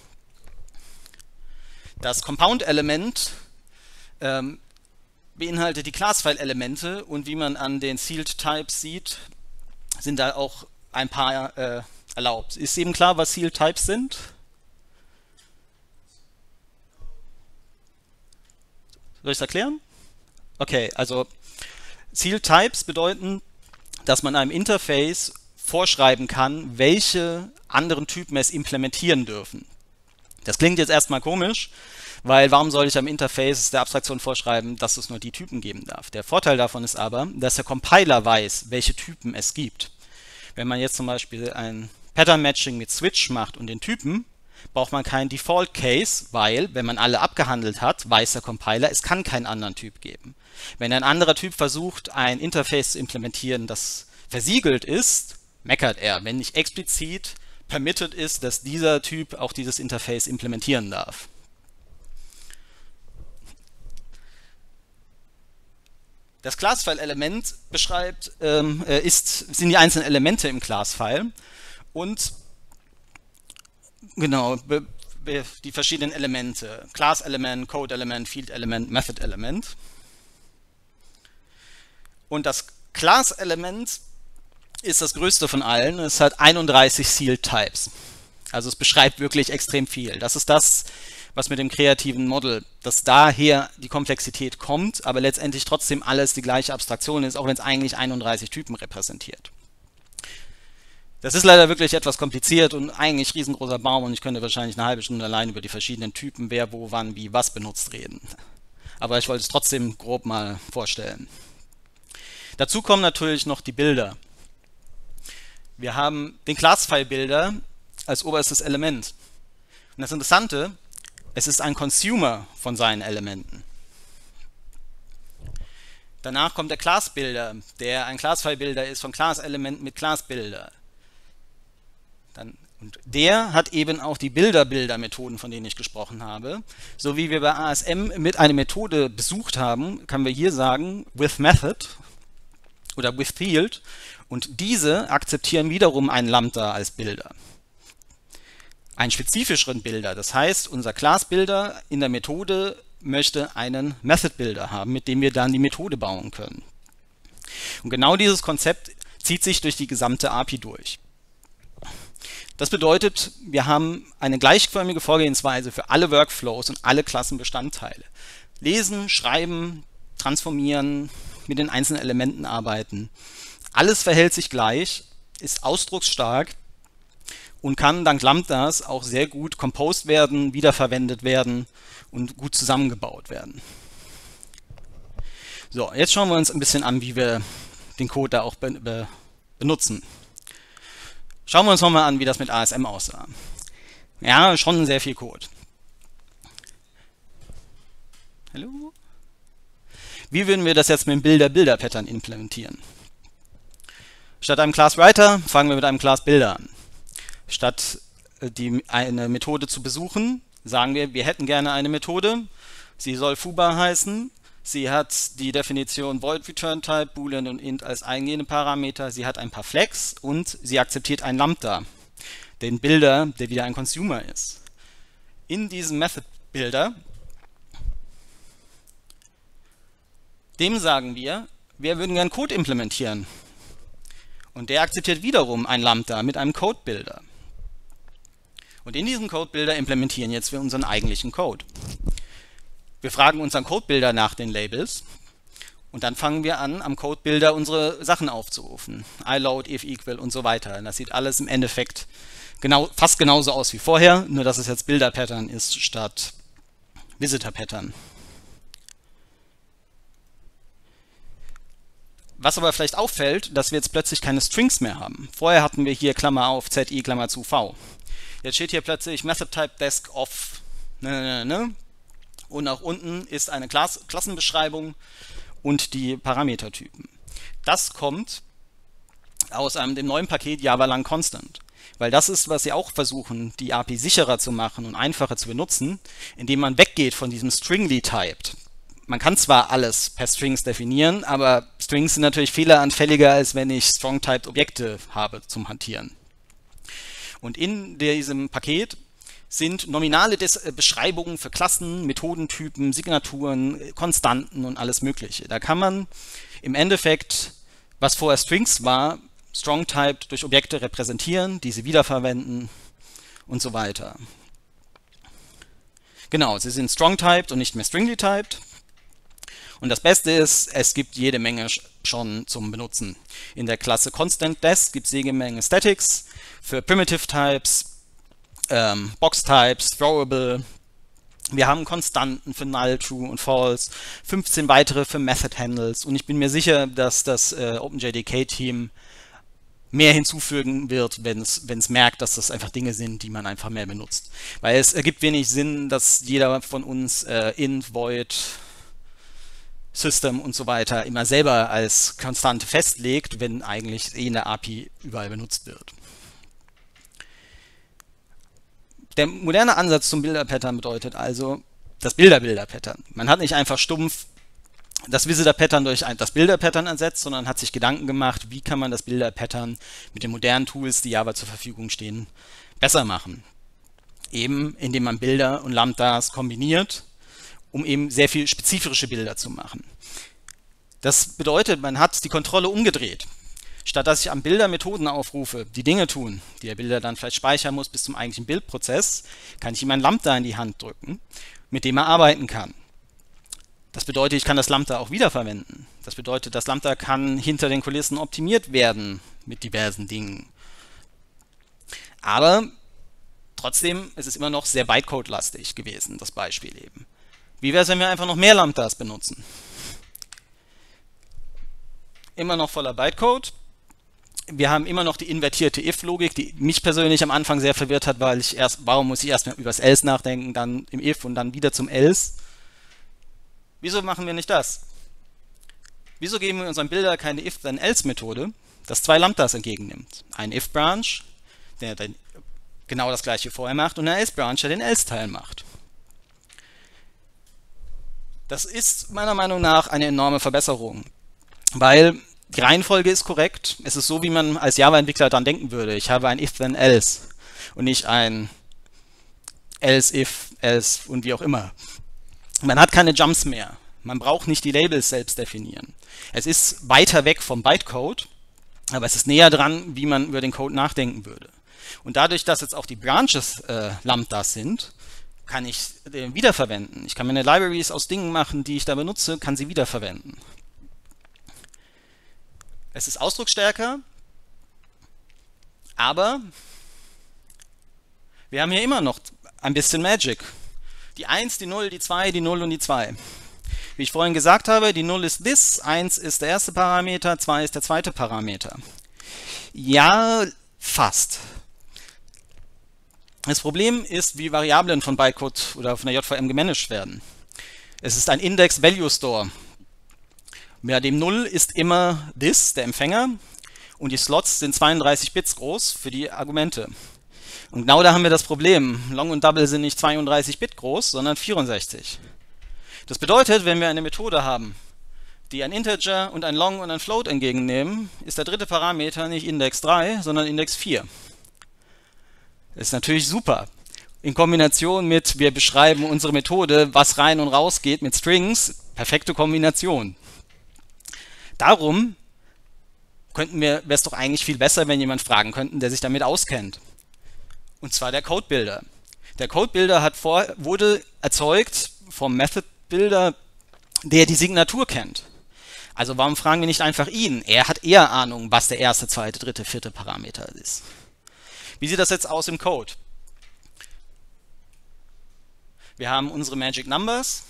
Das Compound-Element beinhaltet die Class-File-Elemente und wie man an den Sealed Types sieht, sind da auch ein paar erlaubt. Ist eben klar, was Sealed Types sind? Soll ich es erklären? Okay, also Sealed Types bedeuten, dass man einem Interface vorschreiben kann, welche anderen Typen es implementieren dürfen. Das klingt jetzt erstmal komisch, weil warum soll ich am Interface der Abstraktion vorschreiben, dass es nur die Typen geben darf? Der Vorteil davon ist aber, dass der Compiler weiß, welche Typen es gibt. Wenn man jetzt zum Beispiel ein Pattern Matching mit Switch macht und den Typen, braucht man keinen Default Case, weil, wenn man alle abgehandelt hat, weiß der Compiler, es kann keinen anderen Typ geben. Wenn ein anderer Typ versucht, ein Interface zu implementieren, das versiegelt ist, meckert er, wenn nicht explizit permitted ist, dass dieser Typ auch dieses Interface implementieren darf. Das Class-File-Element beschreibt, sind die einzelnen Elemente im Class-File und genau, die verschiedenen Elemente. Class-Element, Code-Element, Field-Element, Method-Element. Und das Class-Element ist das größte von allen. Es hat 31 Sealed Types. Also es beschreibt wirklich extrem viel. Das ist das, was mit dem kreativen Model, dass daher die Komplexität kommt, aber letztendlich trotzdem alles die gleiche Abstraktion ist, auch wenn es eigentlich 31 Typen repräsentiert. Das ist leider wirklich etwas kompliziert und eigentlich riesengroßer Baum und ich könnte wahrscheinlich eine halbe Stunde allein über die verschiedenen Typen, wer, wo, wann, wie, was benutzt reden. Aber ich wollte es trotzdem grob mal vorstellen. Dazu kommen natürlich noch die Bilder. Wir haben den Class-File-Bilder als oberstes Element. Und das Interessante, es ist ein Consumer von seinen Elementen. Danach kommt der Class-Builder, der ein Class-File-Bilder ist von Class-Elementen mit Class-Builder. Und der hat eben auch die Bilder-Bilder-Methoden, von denen ich gesprochen habe. So wie wir bei ASM mit einer Methode besucht haben, können wir hier sagen, with Method oder with Field. Und diese akzeptieren wiederum einen Lambda als Bilder. Einen spezifischeren Bilder. Das heißt, unser Class-Bilder in der Methode möchte einen Method-Bilder haben, mit dem wir dann die Methode bauen können. Und genau dieses Konzept zieht sich durch die gesamte API durch. Das bedeutet, wir haben eine gleichförmige Vorgehensweise für alle Workflows und alle Klassenbestandteile. Lesen, schreiben, transformieren, mit den einzelnen Elementen arbeiten. Alles verhält sich gleich, ist ausdrucksstark und kann dank Lambdas auch sehr gut composed werden, wiederverwendet werden und gut zusammengebaut werden. So, jetzt schauen wir uns ein bisschen an, wie wir den Code da auch benutzen. Schauen wir uns nochmal an, wie das mit ASM aussah. Ja, schon sehr viel Code. Hallo? Wie würden wir das jetzt mit dem Bilder-Bilder-Pattern implementieren? Statt einem Class Writer fangen wir mit einem Class Builder an. Statt eine Methode zu besuchen, sagen wir, wir hätten gerne eine Methode. Sie soll foobar heißen. Sie hat die Definition Void Return Type, Boolean und Int als eingehende Parameter. Sie hat ein paar Flags und sie akzeptiert ein Lambda, den Bilder, der wieder ein Consumer ist. In diesem Method Builder, dem sagen wir würden gern Code implementieren. Und der akzeptiert wiederum ein Lambda mit einem Code Builder. Und in diesem Codebuilder implementieren jetzt wir unseren eigentlichen Code. Wir fragen unseren Codebuilder nach den Labels und dann fangen wir an, am Codebuilder unsere Sachen aufzurufen. iLoad, if equal und so weiter. Und das sieht alles im Endeffekt fast genauso aus wie vorher, nur dass es jetzt Builder-Pattern ist statt Visitor-Pattern. Was aber vielleicht auffällt, dass wir jetzt plötzlich keine Strings mehr haben. Vorher hatten wir hier Klammer auf, ZI, Klammer zu, V. Jetzt steht hier plötzlich Method Type Desk of und nach unten ist eine Klassenbeschreibung und die Parametertypen. Das kommt aus dem neuen Paket Java Lang Constant. Weil das ist, was sie auch versuchen, die API sicherer zu machen und einfacher zu benutzen, indem man weggeht von diesem Stringly Typed. Man kann zwar alles per Strings definieren, aber Strings sind natürlich fehleranfälliger, als wenn ich Strong-Typed Objekte habe zum Hantieren. Und in diesem Paket sind nominale Beschreibungen für Klassen, Methodentypen, Signaturen, Konstanten und alles Mögliche. Da kann man im Endeffekt, was vorher Strings war, Strong-Typed durch Objekte repräsentieren, diese wiederverwenden und so weiter. Genau, sie sind Strong-Typed und nicht mehr Stringly-Typed. Und das Beste ist, es gibt jede Menge schon zum Benutzen. In der Klasse Constant Desk gibt es jede Menge Statics für Primitive Types, Box Types, Throwable. Wir haben Konstanten für Null, True und False, 15 weitere für Method Handles und ich bin mir sicher, dass das OpenJDK-Team mehr hinzufügen wird, wenn es merkt, dass das einfach Dinge sind, die man einfach mehr benutzt. Weil es ergibt wenig Sinn, dass jeder von uns int, void, System und so weiter immer selber als Konstante festlegt, wenn eigentlich in der API überall benutzt wird. Der moderne Ansatz zum Builder-Pattern bedeutet also das Builder-Pattern. Man hat nicht einfach stumpf das Visitor-Pattern durch das Builder-Pattern ersetzt, sondern hat sich Gedanken gemacht, wie kann man das Builder-Pattern mit den modernen Tools, die Java zur Verfügung stehen, besser machen. Eben indem man Bilder und Lambdas kombiniert, um eben sehr viel spezifische Bilder zu machen. Das bedeutet, man hat die Kontrolle umgedreht. Statt dass ich am Bilder Methoden aufrufe, die Dinge tun, die der Bilder dann vielleicht speichern muss bis zum eigentlichen Bildprozess, kann ich ihm ein Lambda in die Hand drücken, mit dem er arbeiten kann. Das bedeutet, ich kann das Lambda auch wiederverwenden. Das bedeutet, das Lambda kann hinter den Kulissen optimiert werden mit diversen Dingen. Aber trotzdem ist es immer noch sehr Bytecode-lastig gewesen, das Beispiel eben. Wie wäre es, wenn wir einfach noch mehr Lambdas benutzen? Immer noch voller Bytecode. Wir haben immer noch die invertierte if-Logik, die mich persönlich am Anfang sehr verwirrt hat, weil warum muss ich erst mal über das else nachdenken, dann im if und dann wieder zum else? Wieso machen wir nicht das? Wieso geben wir unserem Bilder keine if-then-else-Methode, das zwei Lambdas entgegennimmt? Ein if-Branch, der dann genau das gleiche vorher macht, und ein else-Branch, der den else-Teil macht. Das ist meiner Meinung nach eine enorme Verbesserung, weil die Reihenfolge ist korrekt. Es ist so, wie man als Java-Entwickler dann denken würde. Ich habe ein if-then-else und nicht ein else, if, else und wie auch immer. Man hat keine Jumps mehr. Man braucht nicht die Labels selbst definieren. Es ist weiter weg vom Bytecode, aber es ist näher dran, wie man über den Code nachdenken würde. Und dadurch, dass jetzt auch die Branches Lambdas sind, kann ich wiederverwenden. Ich kann meine Libraries aus Dingen machen, die ich da benutze, kann sie wiederverwenden. Es ist ausdrucksstärker, aber wir haben hier immer noch ein bisschen Magic. Die 1, die 0, die 2, die 0 und die 2. Wie ich vorhin gesagt habe, die 0 ist this, 1 ist der erste Parameter, 2 ist der zweite Parameter. Ja, fast. Das Problem ist, wie Variablen von Bytecode oder von der JVM gemanagt werden. Es ist ein Index-Value-Store. Bei dem 0 ist immer this, der Empfänger, und die Slots sind 32 Bits groß für die Argumente. Und genau da haben wir das Problem. Long und Double sind nicht 32 Bit groß, sondern 64. Das bedeutet, wenn wir eine Methode haben, die ein Integer und ein Long und ein Float entgegennehmen, ist der dritte Parameter nicht Index 3, sondern Index 4. Das ist natürlich super. In Kombination mit, wir beschreiben unsere Methode, was rein und raus geht mit Strings, perfekte Kombination. Darum wäre es doch eigentlich viel besser, wenn jemand fragen könnte, der sich damit auskennt. Und zwar der Code Builder. Der Code Builder wurde erzeugt vom Method Builder, der die Signatur kennt. Also warum fragen wir nicht einfach ihn? Er hat eher Ahnung, was der erste, zweite, dritte, vierte Parameter ist. Wie sieht das jetzt aus im Code? Wir haben unsere Magic Numbers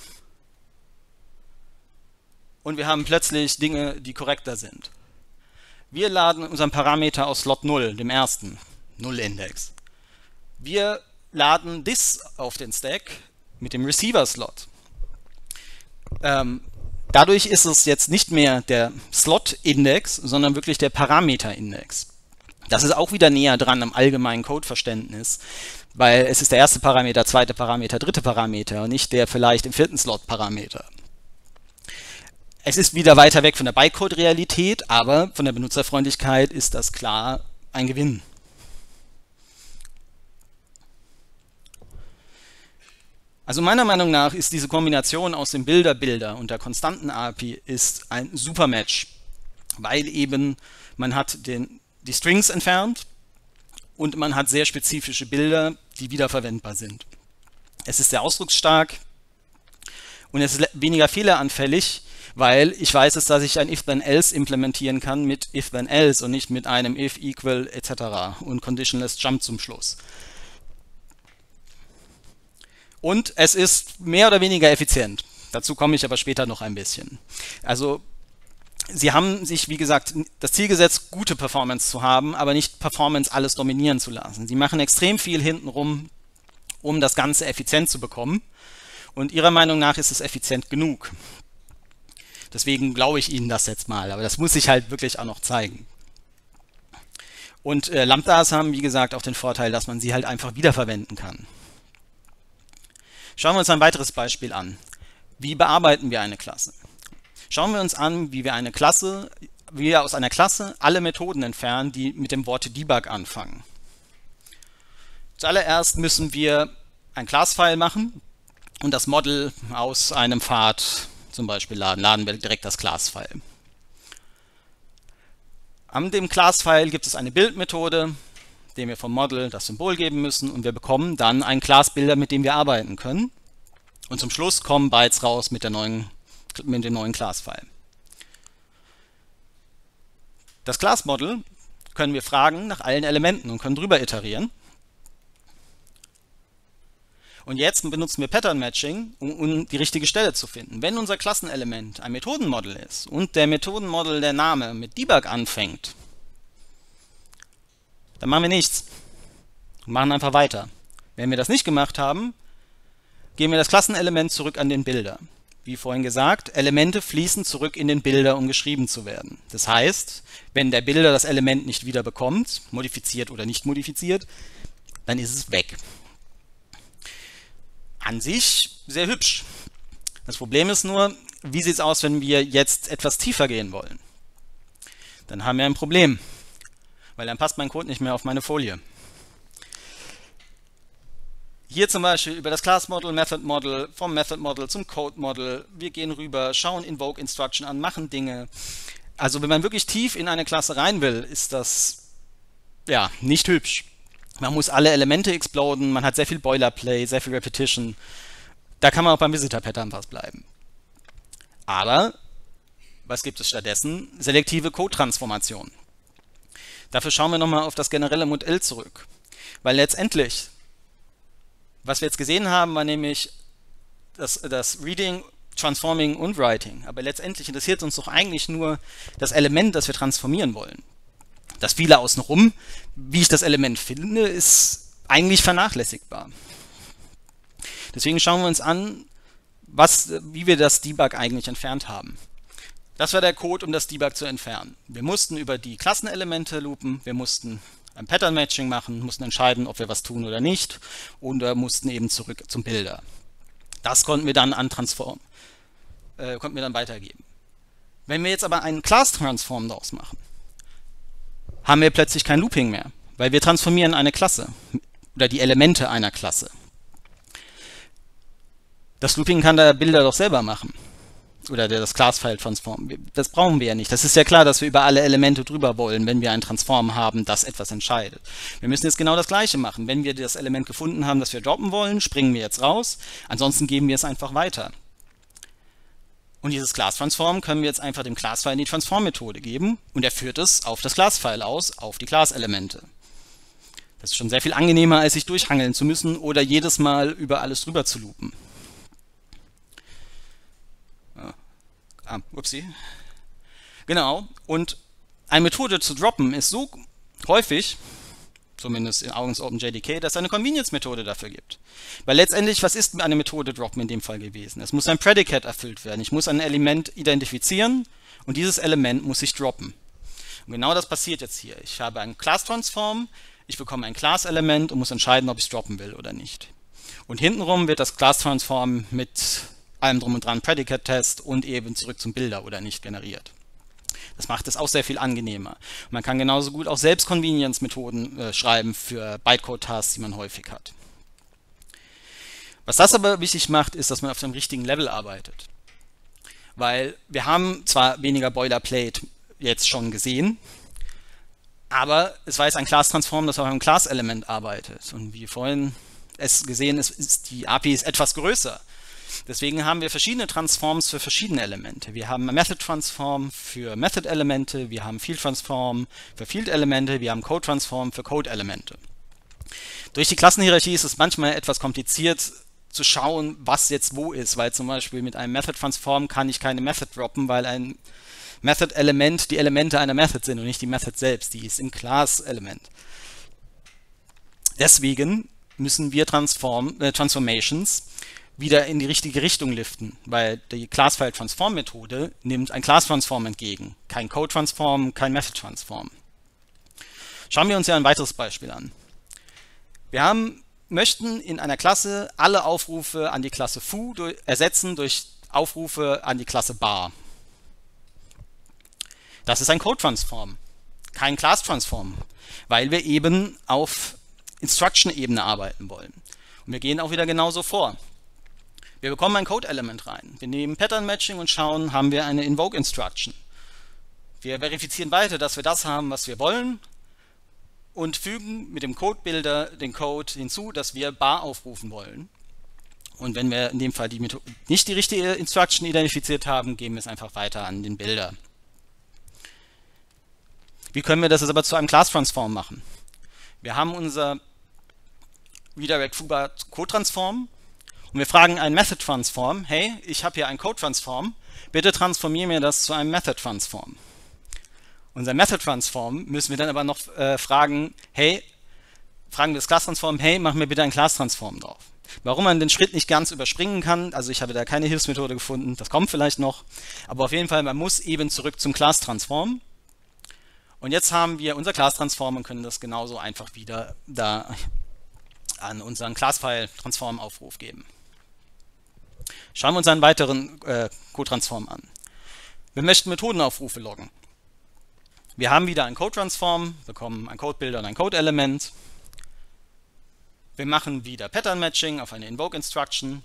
und wir haben plötzlich Dinge, die korrekter sind. Wir laden unseren Parameter aus Slot 0, dem ersten, Null-Index. Wir laden this auf den Stack mit dem Receiver-Slot. Dadurch ist es jetzt nicht mehr der Slot-Index, sondern wirklich der Parameter-Index. Das ist auch wieder näher dran am allgemeinen Codeverständnis, weil es ist der erste Parameter, zweite Parameter, dritte Parameter und nicht der vielleicht im vierten Slot-Parameter. Es ist wieder weiter weg von der Bytecode-Realität, aber von der Benutzerfreundlichkeit ist das klar ein Gewinn. Also meiner Meinung nach ist diese Kombination aus dem Builder und der konstanten API ist ein super Match, weil eben man hat die Strings entfernt und man hat sehr spezifische Bilder, die wiederverwendbar sind. Es ist sehr ausdrucksstark und es ist weniger fehleranfällig, weil ich weiß, dass ich ein If-Then-Else implementieren kann mit If-Then-Else und nicht mit einem If, Equal etc. und Conditionless Jump zum Schluss. Und es ist mehr oder weniger effizient. Dazu komme ich aber später noch ein bisschen. Also sie haben sich, wie gesagt, das Ziel gesetzt, gute Performance zu haben, aber nicht Performance alles dominieren zu lassen. Sie machen extrem viel hintenrum, um das Ganze effizient zu bekommen. Und ihrer Meinung nach ist es effizient genug. Deswegen glaube ich Ihnen das jetzt mal, aber das muss sich halt wirklich auch noch zeigen. Und Lambdas haben, wie gesagt, auch den Vorteil, dass man sie halt einfach wiederverwenden kann. Schauen wir uns ein weiteres Beispiel an. Wie bearbeiten wir eine Klasse? Schauen wir uns an, wie wir aus einer Klasse alle Methoden entfernen, die mit dem Wort Debug anfangen. Zuallererst müssen wir ein Class-File machen und das Model aus einem Pfad zum Beispiel laden. Laden wir direkt das Class-File. An dem Class-File gibt es eine Build-Methode, dem wir vom Model das Symbol geben müssen und wir bekommen dann einen Class-Builder, mit dem wir arbeiten können. Und zum Schluss kommen Bytes raus mit dem neuen Class-File. Das Class-Model können wir fragen nach allen Elementen und können drüber iterieren. Und jetzt benutzen wir Pattern Matching, um die richtige Stelle zu finden. Wenn unser Klassenelement ein Methodenmodel ist und der Methodenmodel der Name mit Debug anfängt, dann machen wir nichts und machen einfach weiter. Wenn wir das nicht gemacht haben, geben wir das Klassenelement zurück an den Builder. Wie vorhin gesagt, Elemente fließen zurück in den Builder, um geschrieben zu werden. Das heißt, wenn der Builder das Element nicht wieder bekommt, modifiziert oder nicht modifiziert, dann ist es weg. An sich sehr hübsch. Das Problem ist nur, wie sieht es aus, wenn wir jetzt etwas tiefer gehen wollen? Dann haben wir ein Problem, weil dann passt mein Code nicht mehr auf meine Folie. Hier zum Beispiel über das Class Model, Method Model, vom Method Model zum Code Model. Wir gehen rüber, schauen Invoke Instruction an, machen Dinge. Also wenn man wirklich tief in eine Klasse rein will, ist das ja nicht hübsch. Man muss alle Elemente exploden, man hat sehr viel Boilerplay, sehr viel Repetition. Da kann man auch beim Visitor-Pattern was bleiben. Aber was gibt es stattdessen? Selektive Code-Transformation. Dafür schauen wir nochmal auf das generelle Modell zurück. Weil letztendlich, was wir jetzt gesehen haben, war nämlich das Reading, Transforming und Writing. Aber letztendlich interessiert uns doch eigentlich nur das Element, das wir transformieren wollen. Das viele außenrum, wie ich das Element finde, ist eigentlich vernachlässigbar. Deswegen schauen wir uns an, wie wir das Debug eigentlich entfernt haben. Das war der Code, um das Debug zu entfernen. Wir mussten über die Klassenelemente loopen, wir mussten ein Pattern Matching machen, mussten entscheiden, ob wir was tun oder nicht, und mussten eben zurück zum Builder. Das konnten wir dann weitergeben. Wenn wir jetzt aber einen Class-Transform daraus machen, haben wir plötzlich kein Looping mehr, weil wir transformieren eine Klasse oder die Elemente einer Klasse. Das Looping kann der Builder doch selber machen. oder das Class-File-Transform. Das brauchen wir ja nicht. Das ist ja klar, dass wir über alle Elemente drüber wollen, wenn wir ein Transform haben, das etwas entscheidet. Wir müssen jetzt genau das Gleiche machen. Wenn wir das Element gefunden haben, das wir droppen wollen, springen wir jetzt raus. Ansonsten geben wir es einfach weiter. Und dieses Class-Transform können wir jetzt einfach dem Class-File in die Transform-Methode geben und er führt es auf das Class-File aus, auf die Class-Elemente. Das ist schon sehr viel angenehmer, als sich durchhangeln zu müssen oder jedes Mal über alles drüber zu loopen. Upsi. Genau, und eine Methode zu droppen ist so häufig, zumindest in Augen des OpenJDK, dass es eine Convenience-Methode dafür gibt. Weil letztendlich, was ist eine Methode droppen in dem Fall gewesen? Es muss ein Predicate erfüllt werden. Ich muss ein Element identifizieren und dieses Element muss ich droppen. Und genau das passiert jetzt hier. Ich habe einen Class-Transform, ich bekomme ein Class-Element und muss entscheiden, ob ich es droppen will oder nicht. Und hintenrum wird das Class-Transform mit allem drum und dran, Predicate-Test und eben zurück zum Bilder oder nicht generiert. Das macht es auch sehr viel angenehmer. Man kann genauso gut auch selbst Convenience-Methoden schreiben für Bytecode-Tasks, die man häufig hat. Was das aber wichtig macht, ist, dass man auf dem richtigen Level arbeitet. Weil wir haben zwar weniger Boilerplate jetzt schon gesehen, aber es war jetzt ein Class-Transform, das auf einem Class-Element arbeitet. Und wie vorhin es gesehen ist, die API ist etwas größer. Deswegen haben wir verschiedene Transforms für verschiedene Elemente. Wir haben ein Method Transform für Method-Elemente, wir haben Field Transform für Field-Elemente, wir haben Code Transform für Code-Elemente. Durch die Klassenhierarchie ist es manchmal etwas kompliziert zu schauen, was jetzt wo ist, weil zum Beispiel mit einem Method Transform kann ich keine Method droppen, weil ein Method-Element die Elemente einer Method sind und nicht die Method selbst, die ist im Class-Element. Deswegen müssen wir Transformations wieder in die richtige Richtung liften, weil die Class-File-Transform-Methode nimmt ein Class-Transform entgegen, kein Code-Transform, kein Method-Transform. Schauen wir uns ja ein weiteres Beispiel an. Wir möchten in einer Klasse alle Aufrufe an die Klasse foo ersetzen durch Aufrufe an die Klasse bar. Das ist ein Code-Transform, kein Class-Transform, weil wir eben auf Instruction-Ebene arbeiten wollen. Und wir gehen auch wieder genauso vor. Wir bekommen ein Code-Element rein. Wir nehmen Pattern-Matching und schauen, haben wir eine Invoke-Instruction. Wir verifizieren weiter, dass wir das haben, was wir wollen und fügen mit dem Code-Builder den Code hinzu, dass wir bar aufrufen wollen. Und wenn wir in dem Fall nicht die richtige Instruction identifiziert haben, geben wir es einfach weiter an den Builder. Wie können wir das jetzt aber zu einem Class-Transform machen? Wir haben unser Redirect Foo-Bar Code-Transform. Und wir fragen einen Method-Transform, hey, ich habe hier einen Code-Transform, bitte transformiere mir das zu einem Method-Transform. Unser Method-Transform müssen wir dann aber noch fragen, hey, fragen wir das Class-Transform, hey, mach mir bitte ein Class-Transform drauf. Warum man den Schritt nicht ganz überspringen kann, also ich habe da keine Hilfsmethode gefunden, das kommt vielleicht noch, aber auf jeden Fall, man muss eben zurück zum Class-Transform. Und jetzt haben wir unser Class-Transform und können das genauso einfach wieder da an unseren Class-File-Transform-Aufruf geben. Schauen wir uns einen weiteren Code-Transform an. Wir möchten Methodenaufrufe loggen. Wir haben wieder einen Code-Transform, bekommen einen Code-Builder und ein Code-Element. Wir machen wieder Pattern-Matching auf eine Invoke-Instruction.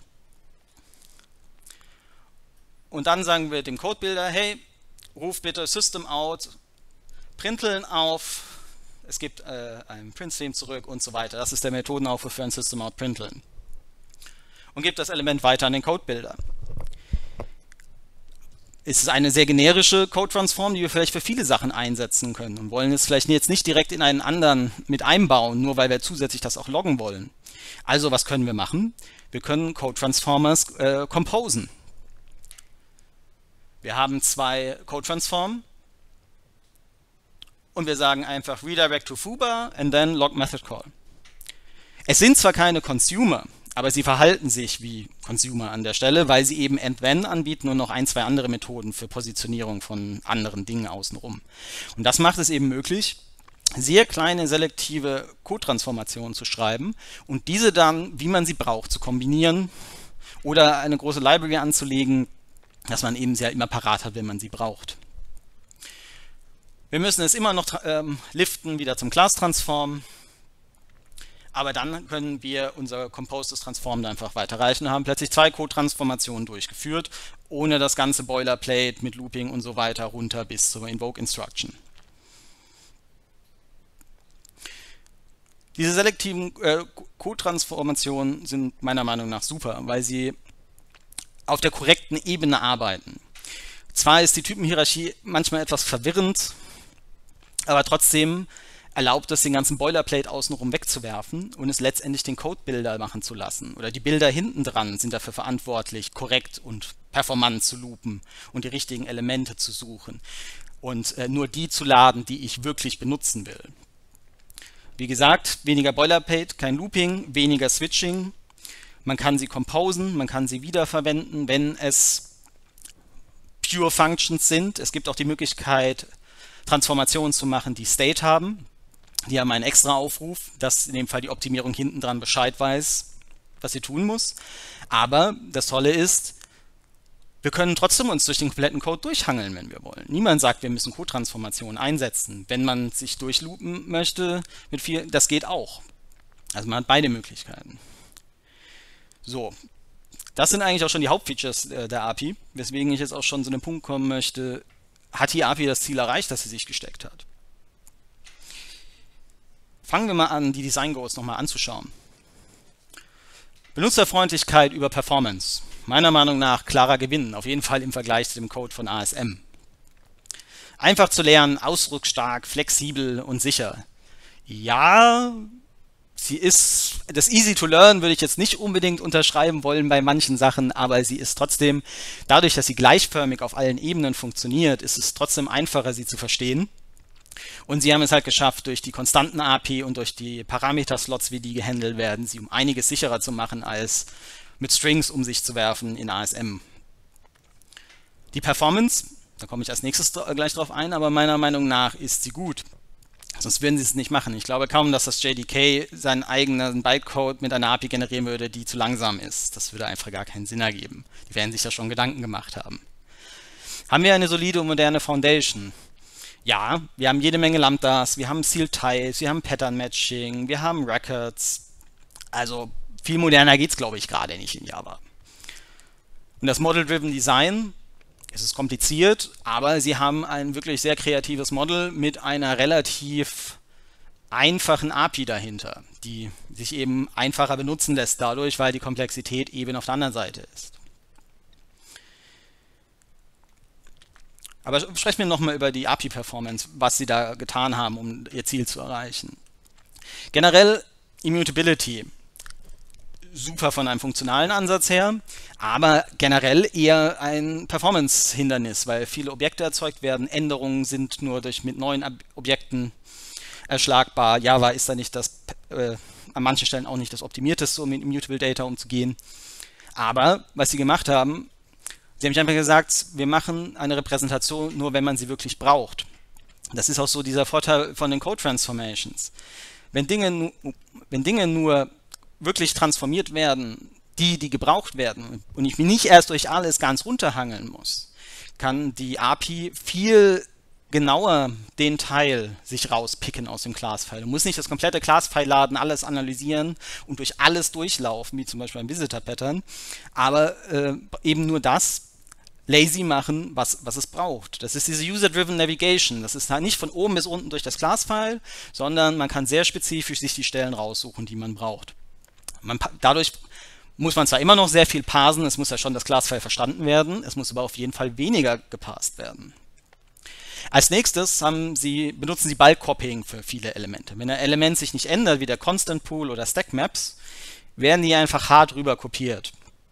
Und dann sagen wir dem Code-Builder, hey, ruf bitte System-out, println auf, es gibt ein Print-Stream zurück und so weiter. Das ist der Methodenaufruf für ein System-out println. Und gibt das Element weiter an den Code-Builder. Es ist eine sehr generische Code-Transform, die wir vielleicht für viele Sachen einsetzen können und wollen es vielleicht jetzt nicht direkt in einen anderen mit einbauen, nur weil wir zusätzlich das auch loggen wollen. Also was können wir machen? Wir können Code-Transformers composen. Wir haben zwei Code-Transform und wir sagen einfach redirect to foo-bar and then log method call. Es sind zwar keine Consumer, aber sie verhalten sich wie Consumer an der Stelle, weil sie eben end-when anbieten und noch ein, zwei andere Methoden für Positionierung von anderen Dingen außenrum. Und das macht es eben möglich, sehr kleine selektive Code-Transformationen zu schreiben und diese dann, wie man sie braucht, zu kombinieren oder eine große Library anzulegen, dass man eben sie ja immer parat hat, wenn man sie braucht. Wir müssen es immer noch liften, wieder zum Class-Transform. aber dann können wir unser Composed Transform einfach weiterreichen und haben plötzlich 2 Code-Transformationen durchgeführt, ohne das ganze Boilerplate mit Looping und so weiter runter bis zur Invoke Instruction. Diese selektiven Code-Transformationen sind meiner Meinung nach super, weil sie auf der korrekten Ebene arbeiten. Zwar ist die Typenhierarchie manchmal etwas verwirrend, aber trotzdem erlaubt es, den ganzen Boilerplate außenrum wegzuwerfen und es letztendlich den Code-Builder machen zu lassen. Oder die Bilder hinten dran sind dafür verantwortlich, korrekt und performant zu loopen und die richtigen Elemente zu suchen und nur die zu laden, die ich wirklich benutzen will. Wie gesagt, weniger Boilerplate, kein Looping, weniger Switching. Man kann sie composen, man kann sie wiederverwenden, wenn es Pure Functions sind. Es gibt auch die Möglichkeit, Transformationen zu machen, die State haben. Die haben einen extra Aufruf, dass in dem Fall die Optimierung hinten dran Bescheid weiß, was sie tun muss. Aber das Tolle ist, wir können trotzdem uns durch den kompletten Code durchhangeln, wenn wir wollen. Niemand sagt, wir müssen Code-Transformationen einsetzen. Wenn man sich durchloopen möchte, das geht auch. Also man hat beide Möglichkeiten. So, das sind eigentlich auch schon die Hauptfeatures der API, weswegen ich jetzt auch schon zu dem Punkt kommen möchte, hat die API das Ziel erreicht, das sie sich gesteckt hat? Fangen wir mal an, die Design Goals nochmal anzuschauen. Benutzerfreundlichkeit über Performance. Meiner Meinung nach klarer Gewinn, auf jeden Fall im Vergleich zu dem Code von ASM. Einfach zu lernen, ausdrucksstark, flexibel und sicher. Ja, sie ist, das Easy to Learn würde ich jetzt nicht unbedingt unterschreiben wollen bei manchen Sachen, aber sie ist trotzdem, dadurch, dass sie gleichförmig auf allen Ebenen funktioniert, ist es trotzdem einfacher, sie zu verstehen. Und sie haben es halt geschafft, durch die konstanten API und durch die Parameter-Slots, wie die gehandelt werden, sie um einiges sicherer zu machen, als mit Strings um sich zu werfen in ASM. Die Performance, da komme ich als nächstes gleich drauf ein, aber meiner Meinung nach ist sie gut. Sonst würden sie es nicht machen. Ich glaube kaum, dass das JDK seinen eigenen Bytecode mit einer API generieren würde, die zu langsam ist. Das würde einfach gar keinen Sinn ergeben. Die werden sich da schon Gedanken gemacht haben. Haben wir eine solide und moderne Foundation? Ja, wir haben jede Menge Lambdas, wir haben Sealed Types, wir haben Pattern Matching, wir haben Records. Also viel moderner geht es, glaube ich, gerade nicht in Java. Und das Model-Driven Design, es ist kompliziert, aber sie haben ein wirklich sehr kreatives Model mit einer relativ einfachen API dahinter, die sich eben einfacher benutzen lässt dadurch, weil die Komplexität eben auf der anderen Seite ist. Aber sprechen wir nochmal über die API-Performance, was sie da getan haben, um ihr Ziel zu erreichen. Generell Immutability, super von einem funktionalen Ansatz her, aber generell eher ein Performance-Hindernis, weil viele Objekte erzeugt werden, Änderungen sind nur mit neuen Objekten erschlagbar. Java ist da nicht an manchen Stellen auch nicht das optimierteste, um mit Immutable Data umzugehen. Aber was sie gemacht haben, sie haben nicht einfach gesagt, wir machen eine Repräsentation nur, wenn man sie wirklich braucht. Das ist auch so dieser Vorteil von den Code Transformations. Wenn Dinge nur wirklich transformiert werden, die gebraucht werden und ich mich nicht erst durch alles ganz runterhangeln muss, kann die API viel genauer den Teil sich rauspicken aus dem Class-File. Du musst nicht das komplette Class-File laden, alles analysieren und durch alles durchlaufen, wie zum Beispiel ein Visitor-Pattern, aber eben nur das lazy machen, was es braucht. Das ist diese User-Driven Navigation. Das ist halt nicht von oben bis unten durch das Class-File, sondern man kann sehr spezifisch sich die Stellen raussuchen, die man braucht. Dadurch muss man zwar immer noch sehr viel parsen, es muss ja schon das Class-File verstanden werden, es muss aber auf jeden Fall weniger geparst werden. Als nächstes benutzen sie Bulk-Copying für viele Elemente. Wenn ein Element sich nicht ändert, wie der Constant Pool oder Stack Maps, werden die einfach hart rüber kopiert.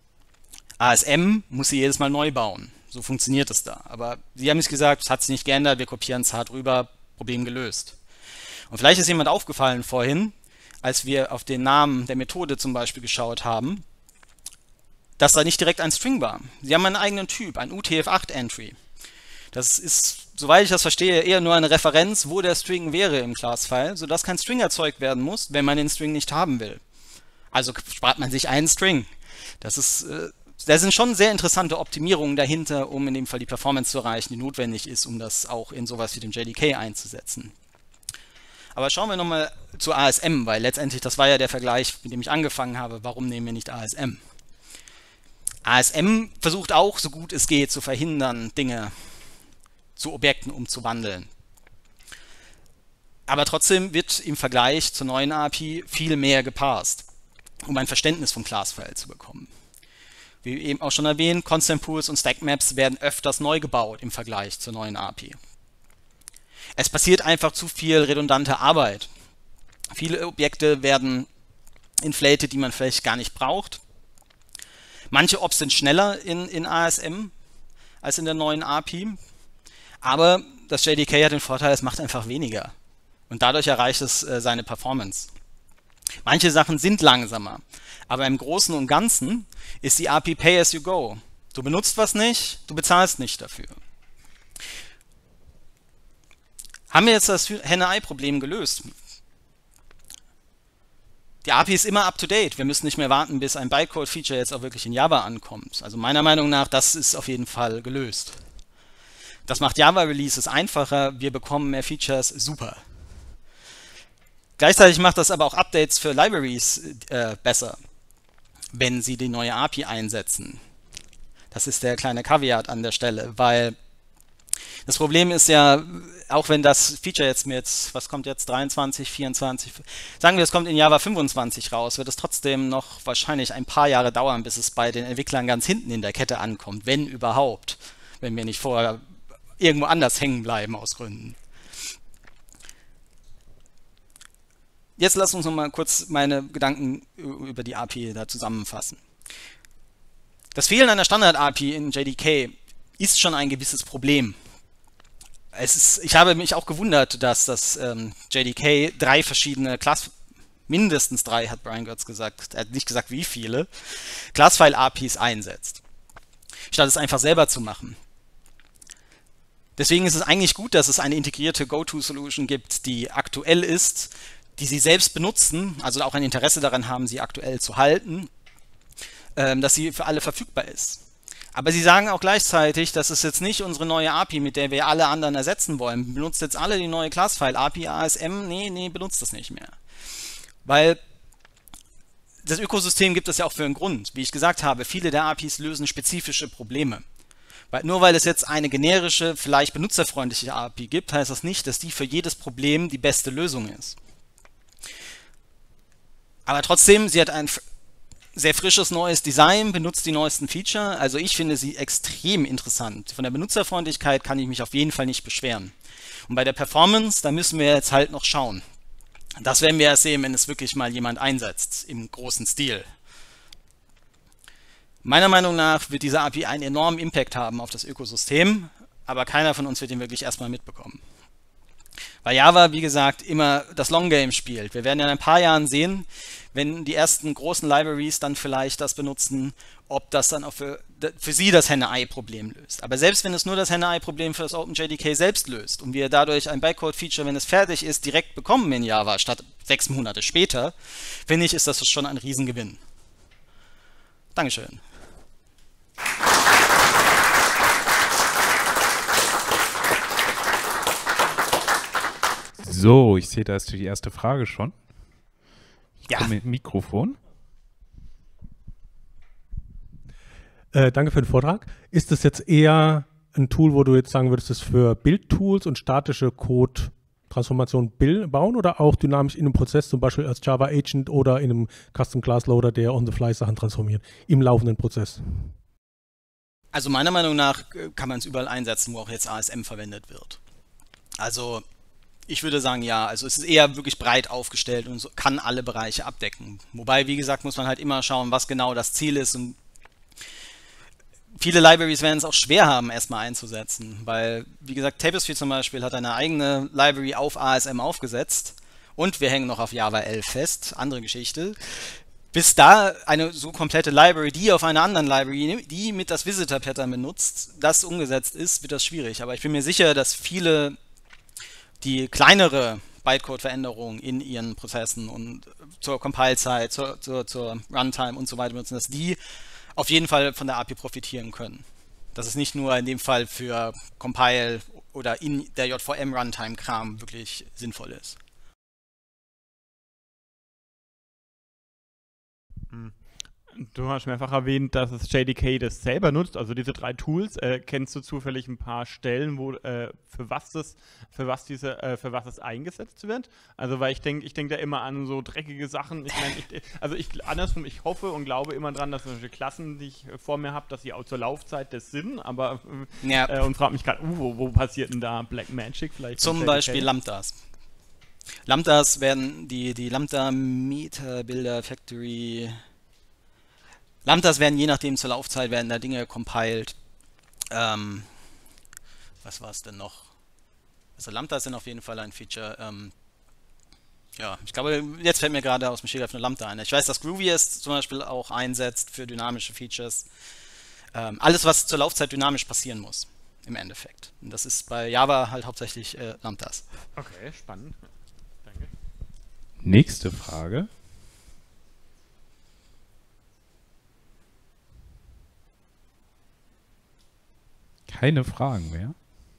ASM muss sie jedes Mal neu bauen. So funktioniert es da. Aber sie haben nicht gesagt, es hat sich nicht geändert, wir kopieren es hart rüber, Problem gelöst. Und vielleicht ist jemand aufgefallen vorhin, als wir auf den Namen der Methode zum Beispiel geschaut haben, dass da nicht direkt ein String war. Sie haben einen eigenen Typ, ein UTF-8-Entry. Das ist, soweit ich das verstehe, eher nur eine Referenz, wo der String wäre im Class-File, sodass kein String erzeugt werden muss, wenn man den String nicht haben will. Also spart man sich einen String. Da sind schon sehr interessante Optimierungen dahinter, um in dem Fall die Performance zu erreichen, die notwendig ist, um das auch in sowas wie dem JDK einzusetzen. Aber schauen wir nochmal zu ASM, weil letztendlich das war ja der Vergleich, mit dem ich angefangen habe. Warum nehmen wir nicht ASM? ASM versucht auch, so gut es geht, zu verhindern, Dinge zu Objekten umzuwandeln. Aber trotzdem wird im Vergleich zur neuen API viel mehr geparst, um ein Verständnis vom Class-File zu bekommen. Wie eben auch schon erwähnt, Constant Pools und Stack Maps werden öfters neu gebaut im Vergleich zur neuen API. Es passiert einfach zu viel redundante Arbeit. Viele Objekte werden inflated, die man vielleicht gar nicht braucht. Manche Ops sind schneller in ASM als in der neuen API, aber das JDK hat den Vorteil, es macht einfach weniger und dadurch erreicht es seine Performance. Manche Sachen sind langsamer, aber im Großen und Ganzen ist die API Pay as you go. Du benutzt was nicht, du bezahlst nicht dafür. Haben wir jetzt das Henne-Ei-Problem gelöst? Die API ist immer up-to-date. Wir müssen nicht mehr warten, bis ein Bytecode-Feature jetzt auch wirklich in Java ankommt. Also meiner Meinung nach, das ist auf jeden Fall gelöst. Das macht Java-Releases einfacher. Wir bekommen mehr Features. Super. Gleichzeitig macht das aber auch Updates für Libraries besser, wenn sie die neue API einsetzen. Das ist der kleine Caveat an der Stelle, weil das Problem ist ja, auch wenn das Feature jetzt mit, was kommt jetzt, 23, 24, sagen wir, es kommt in Java 25 raus, wird es trotzdem noch wahrscheinlich ein paar Jahre dauern, bis es bei den Entwicklern ganz hinten in der Kette ankommt, wenn überhaupt, wenn wir nicht vorher irgendwo anders hängen bleiben aus Gründen. Jetzt lasst uns noch mal kurz meine Gedanken über die API da zusammenfassen. Das Fehlen einer Standard-API in JDK ist schon ein gewisses Problem. Ich habe mich auch gewundert, dass das JDK mindestens drei, hat Brian Götz gesagt, er hat nicht gesagt wie viele, Classfile-APIs einsetzt, statt es einfach selber zu machen. Deswegen ist es eigentlich gut, dass es eine integrierte Go-To-Solution gibt, die aktuell ist, die Sie selbst benutzen, also auch ein Interesse daran haben, sie aktuell zu halten, dass sie für alle verfügbar ist. Aber sie sagen auch gleichzeitig, das ist jetzt nicht unsere neue API, mit der wir alle anderen ersetzen wollen. Benutzt jetzt alle die neue Classfile-API, ASM, nee, benutzt das nicht mehr. Weil das Ökosystem gibt es ja auch für einen Grund. Wie ich gesagt habe, viele der APIs lösen spezifische Probleme. Nur weil es jetzt eine generische, vielleicht benutzerfreundliche API gibt, heißt das nicht, dass die für jedes Problem die beste Lösung ist. Aber trotzdem, sie hat ein sehr frisches neues Design, benutzt die neuesten Feature. Also ich finde sie extrem interessant. Von der Benutzerfreundlichkeit kann ich mich auf jeden Fall nicht beschweren. Und bei der Performance, da müssen wir jetzt halt noch schauen. Das werden wir erst sehen, wenn es wirklich mal jemand einsetzt, im großen Stil. Meiner Meinung nach wird diese API einen enormen Impact haben auf das Ökosystem, aber keiner von uns wird ihn wirklich erstmal mitbekommen. Weil Java, wie gesagt, immer das Long Game spielt. Wir werden in ein paar Jahren sehen, wenn die ersten großen Libraries dann vielleicht das benutzen, ob das dann auch für sie das Henne-Ei-Problem löst. Aber selbst wenn es nur das Henne-Ei-Problem für das OpenJDK selbst löst und wir dadurch ein Bytecode-Feature, wenn es fertig ist, direkt bekommen in Java, statt 6 Monate später, finde ich, ist das schon ein Riesengewinn. Dankeschön. So, ich sehe, da ist die erste Frage schon. Ich Ja. komme mit dem Mikrofon. Danke für den Vortrag. Ist das jetzt eher ein Tool, wo du jetzt sagen würdest, das für Build-Tools und statische Code-Transformation bauen oder auch dynamisch in einem Prozess, zum Beispiel als Java Agent oder in einem Custom Class Loader, der on-the-fly Sachen transformiert, im laufenden Prozess? Also meiner Meinung nach kann man es überall einsetzen, wo auch jetzt ASM verwendet wird. Also ich würde sagen, ja, also es ist eher wirklich breit aufgestellt und kann alle Bereiche abdecken. Wobei, wie gesagt, muss man halt immer schauen, was genau das Ziel ist. Und viele Libraries werden es auch schwer haben, erstmal einzusetzen, weil, wie gesagt, Tapestry zum Beispiel hat eine eigene Library auf ASM aufgesetzt und wir hängen noch auf Java 11 fest, andere Geschichte. Bis da eine so komplette Library, die auf einer anderen Library, die mit das Visitor-Pattern benutzt, das umgesetzt ist, wird das schwierig. Aber ich bin mir sicher, dass viele die kleinere Bytecode-Veränderungen in ihren Prozessen und zur Compile-Zeit, zur Runtime und so weiter benutzen, dass die auf jeden Fall von der API profitieren können. Dass es nicht nur in dem Fall für Compile oder in der JVM-Runtime-Kram wirklich sinnvoll ist. Du hast mehrfach erwähnt, dass es JDK das selber nutzt, also diese 3 Tools. Kennst du zufällig ein paar Stellen, wo für was das eingesetzt wird? Also weil ich denke da immer an so dreckige Sachen. Ich meine, andersrum, ich hoffe und glaube immer dran, dass solche Klassen, die ich vor mir habe, dass sie auch zur Laufzeit das sind, aber und frage mich gerade, wo passiert denn da Black Magic vielleicht? Zum Beispiel Lambdas. Lambdas werden die Lambda Meter Builder Factory. Lambdas werden je nachdem zur Laufzeit werden da Dinge compiled. Was war es denn noch? Also Lambdas sind auf jeden Fall ein Feature. Ja, ich glaube, jetzt fällt mir gerade aus dem Stegreif eine Lambda ein. Ich weiß, dass Groovy es zum Beispiel auch einsetzt für dynamische Features. Alles, was zur Laufzeit dynamisch passieren muss, im Endeffekt. Und das ist bei Java halt hauptsächlich Lambdas. Okay, spannend. Danke. Nächste Frage. Keine Fragen mehr.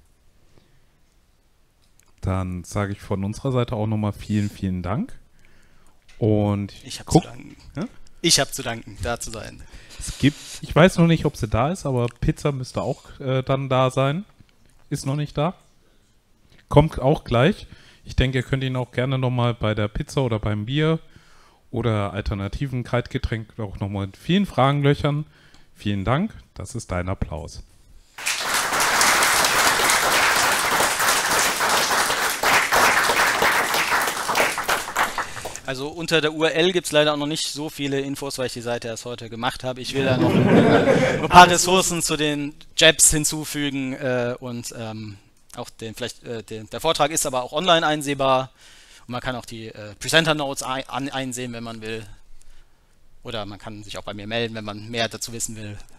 Dann sage ich von unserer Seite auch nochmal vielen, vielen Dank. Und ich habe zu danken. Ja? Ich habe zu danken, da zu sein. Ich weiß noch nicht, ob sie da ist, aber Pizza müsste auch dann da sein. Ist noch nicht da. Kommt auch gleich. Ich denke, ihr könnt ihn auch gerne nochmal bei der Pizza oder beim Bier oder alternativen Kaltgetränk auch nochmal mit vielen Fragen löchern. Vielen Dank. Das ist dein Applaus. Also unter der URL gibt es leider auch noch nicht so viele Infos, weil ich die Seite erst heute gemacht habe. Ich will da noch ein paar Ressourcen zu den Jabs hinzufügen und auch der Vortrag ist aber auch online einsehbar und man kann auch die Presenter Notes einsehen, wenn man will. Oder man kann sich auch bei mir melden, wenn man mehr dazu wissen will.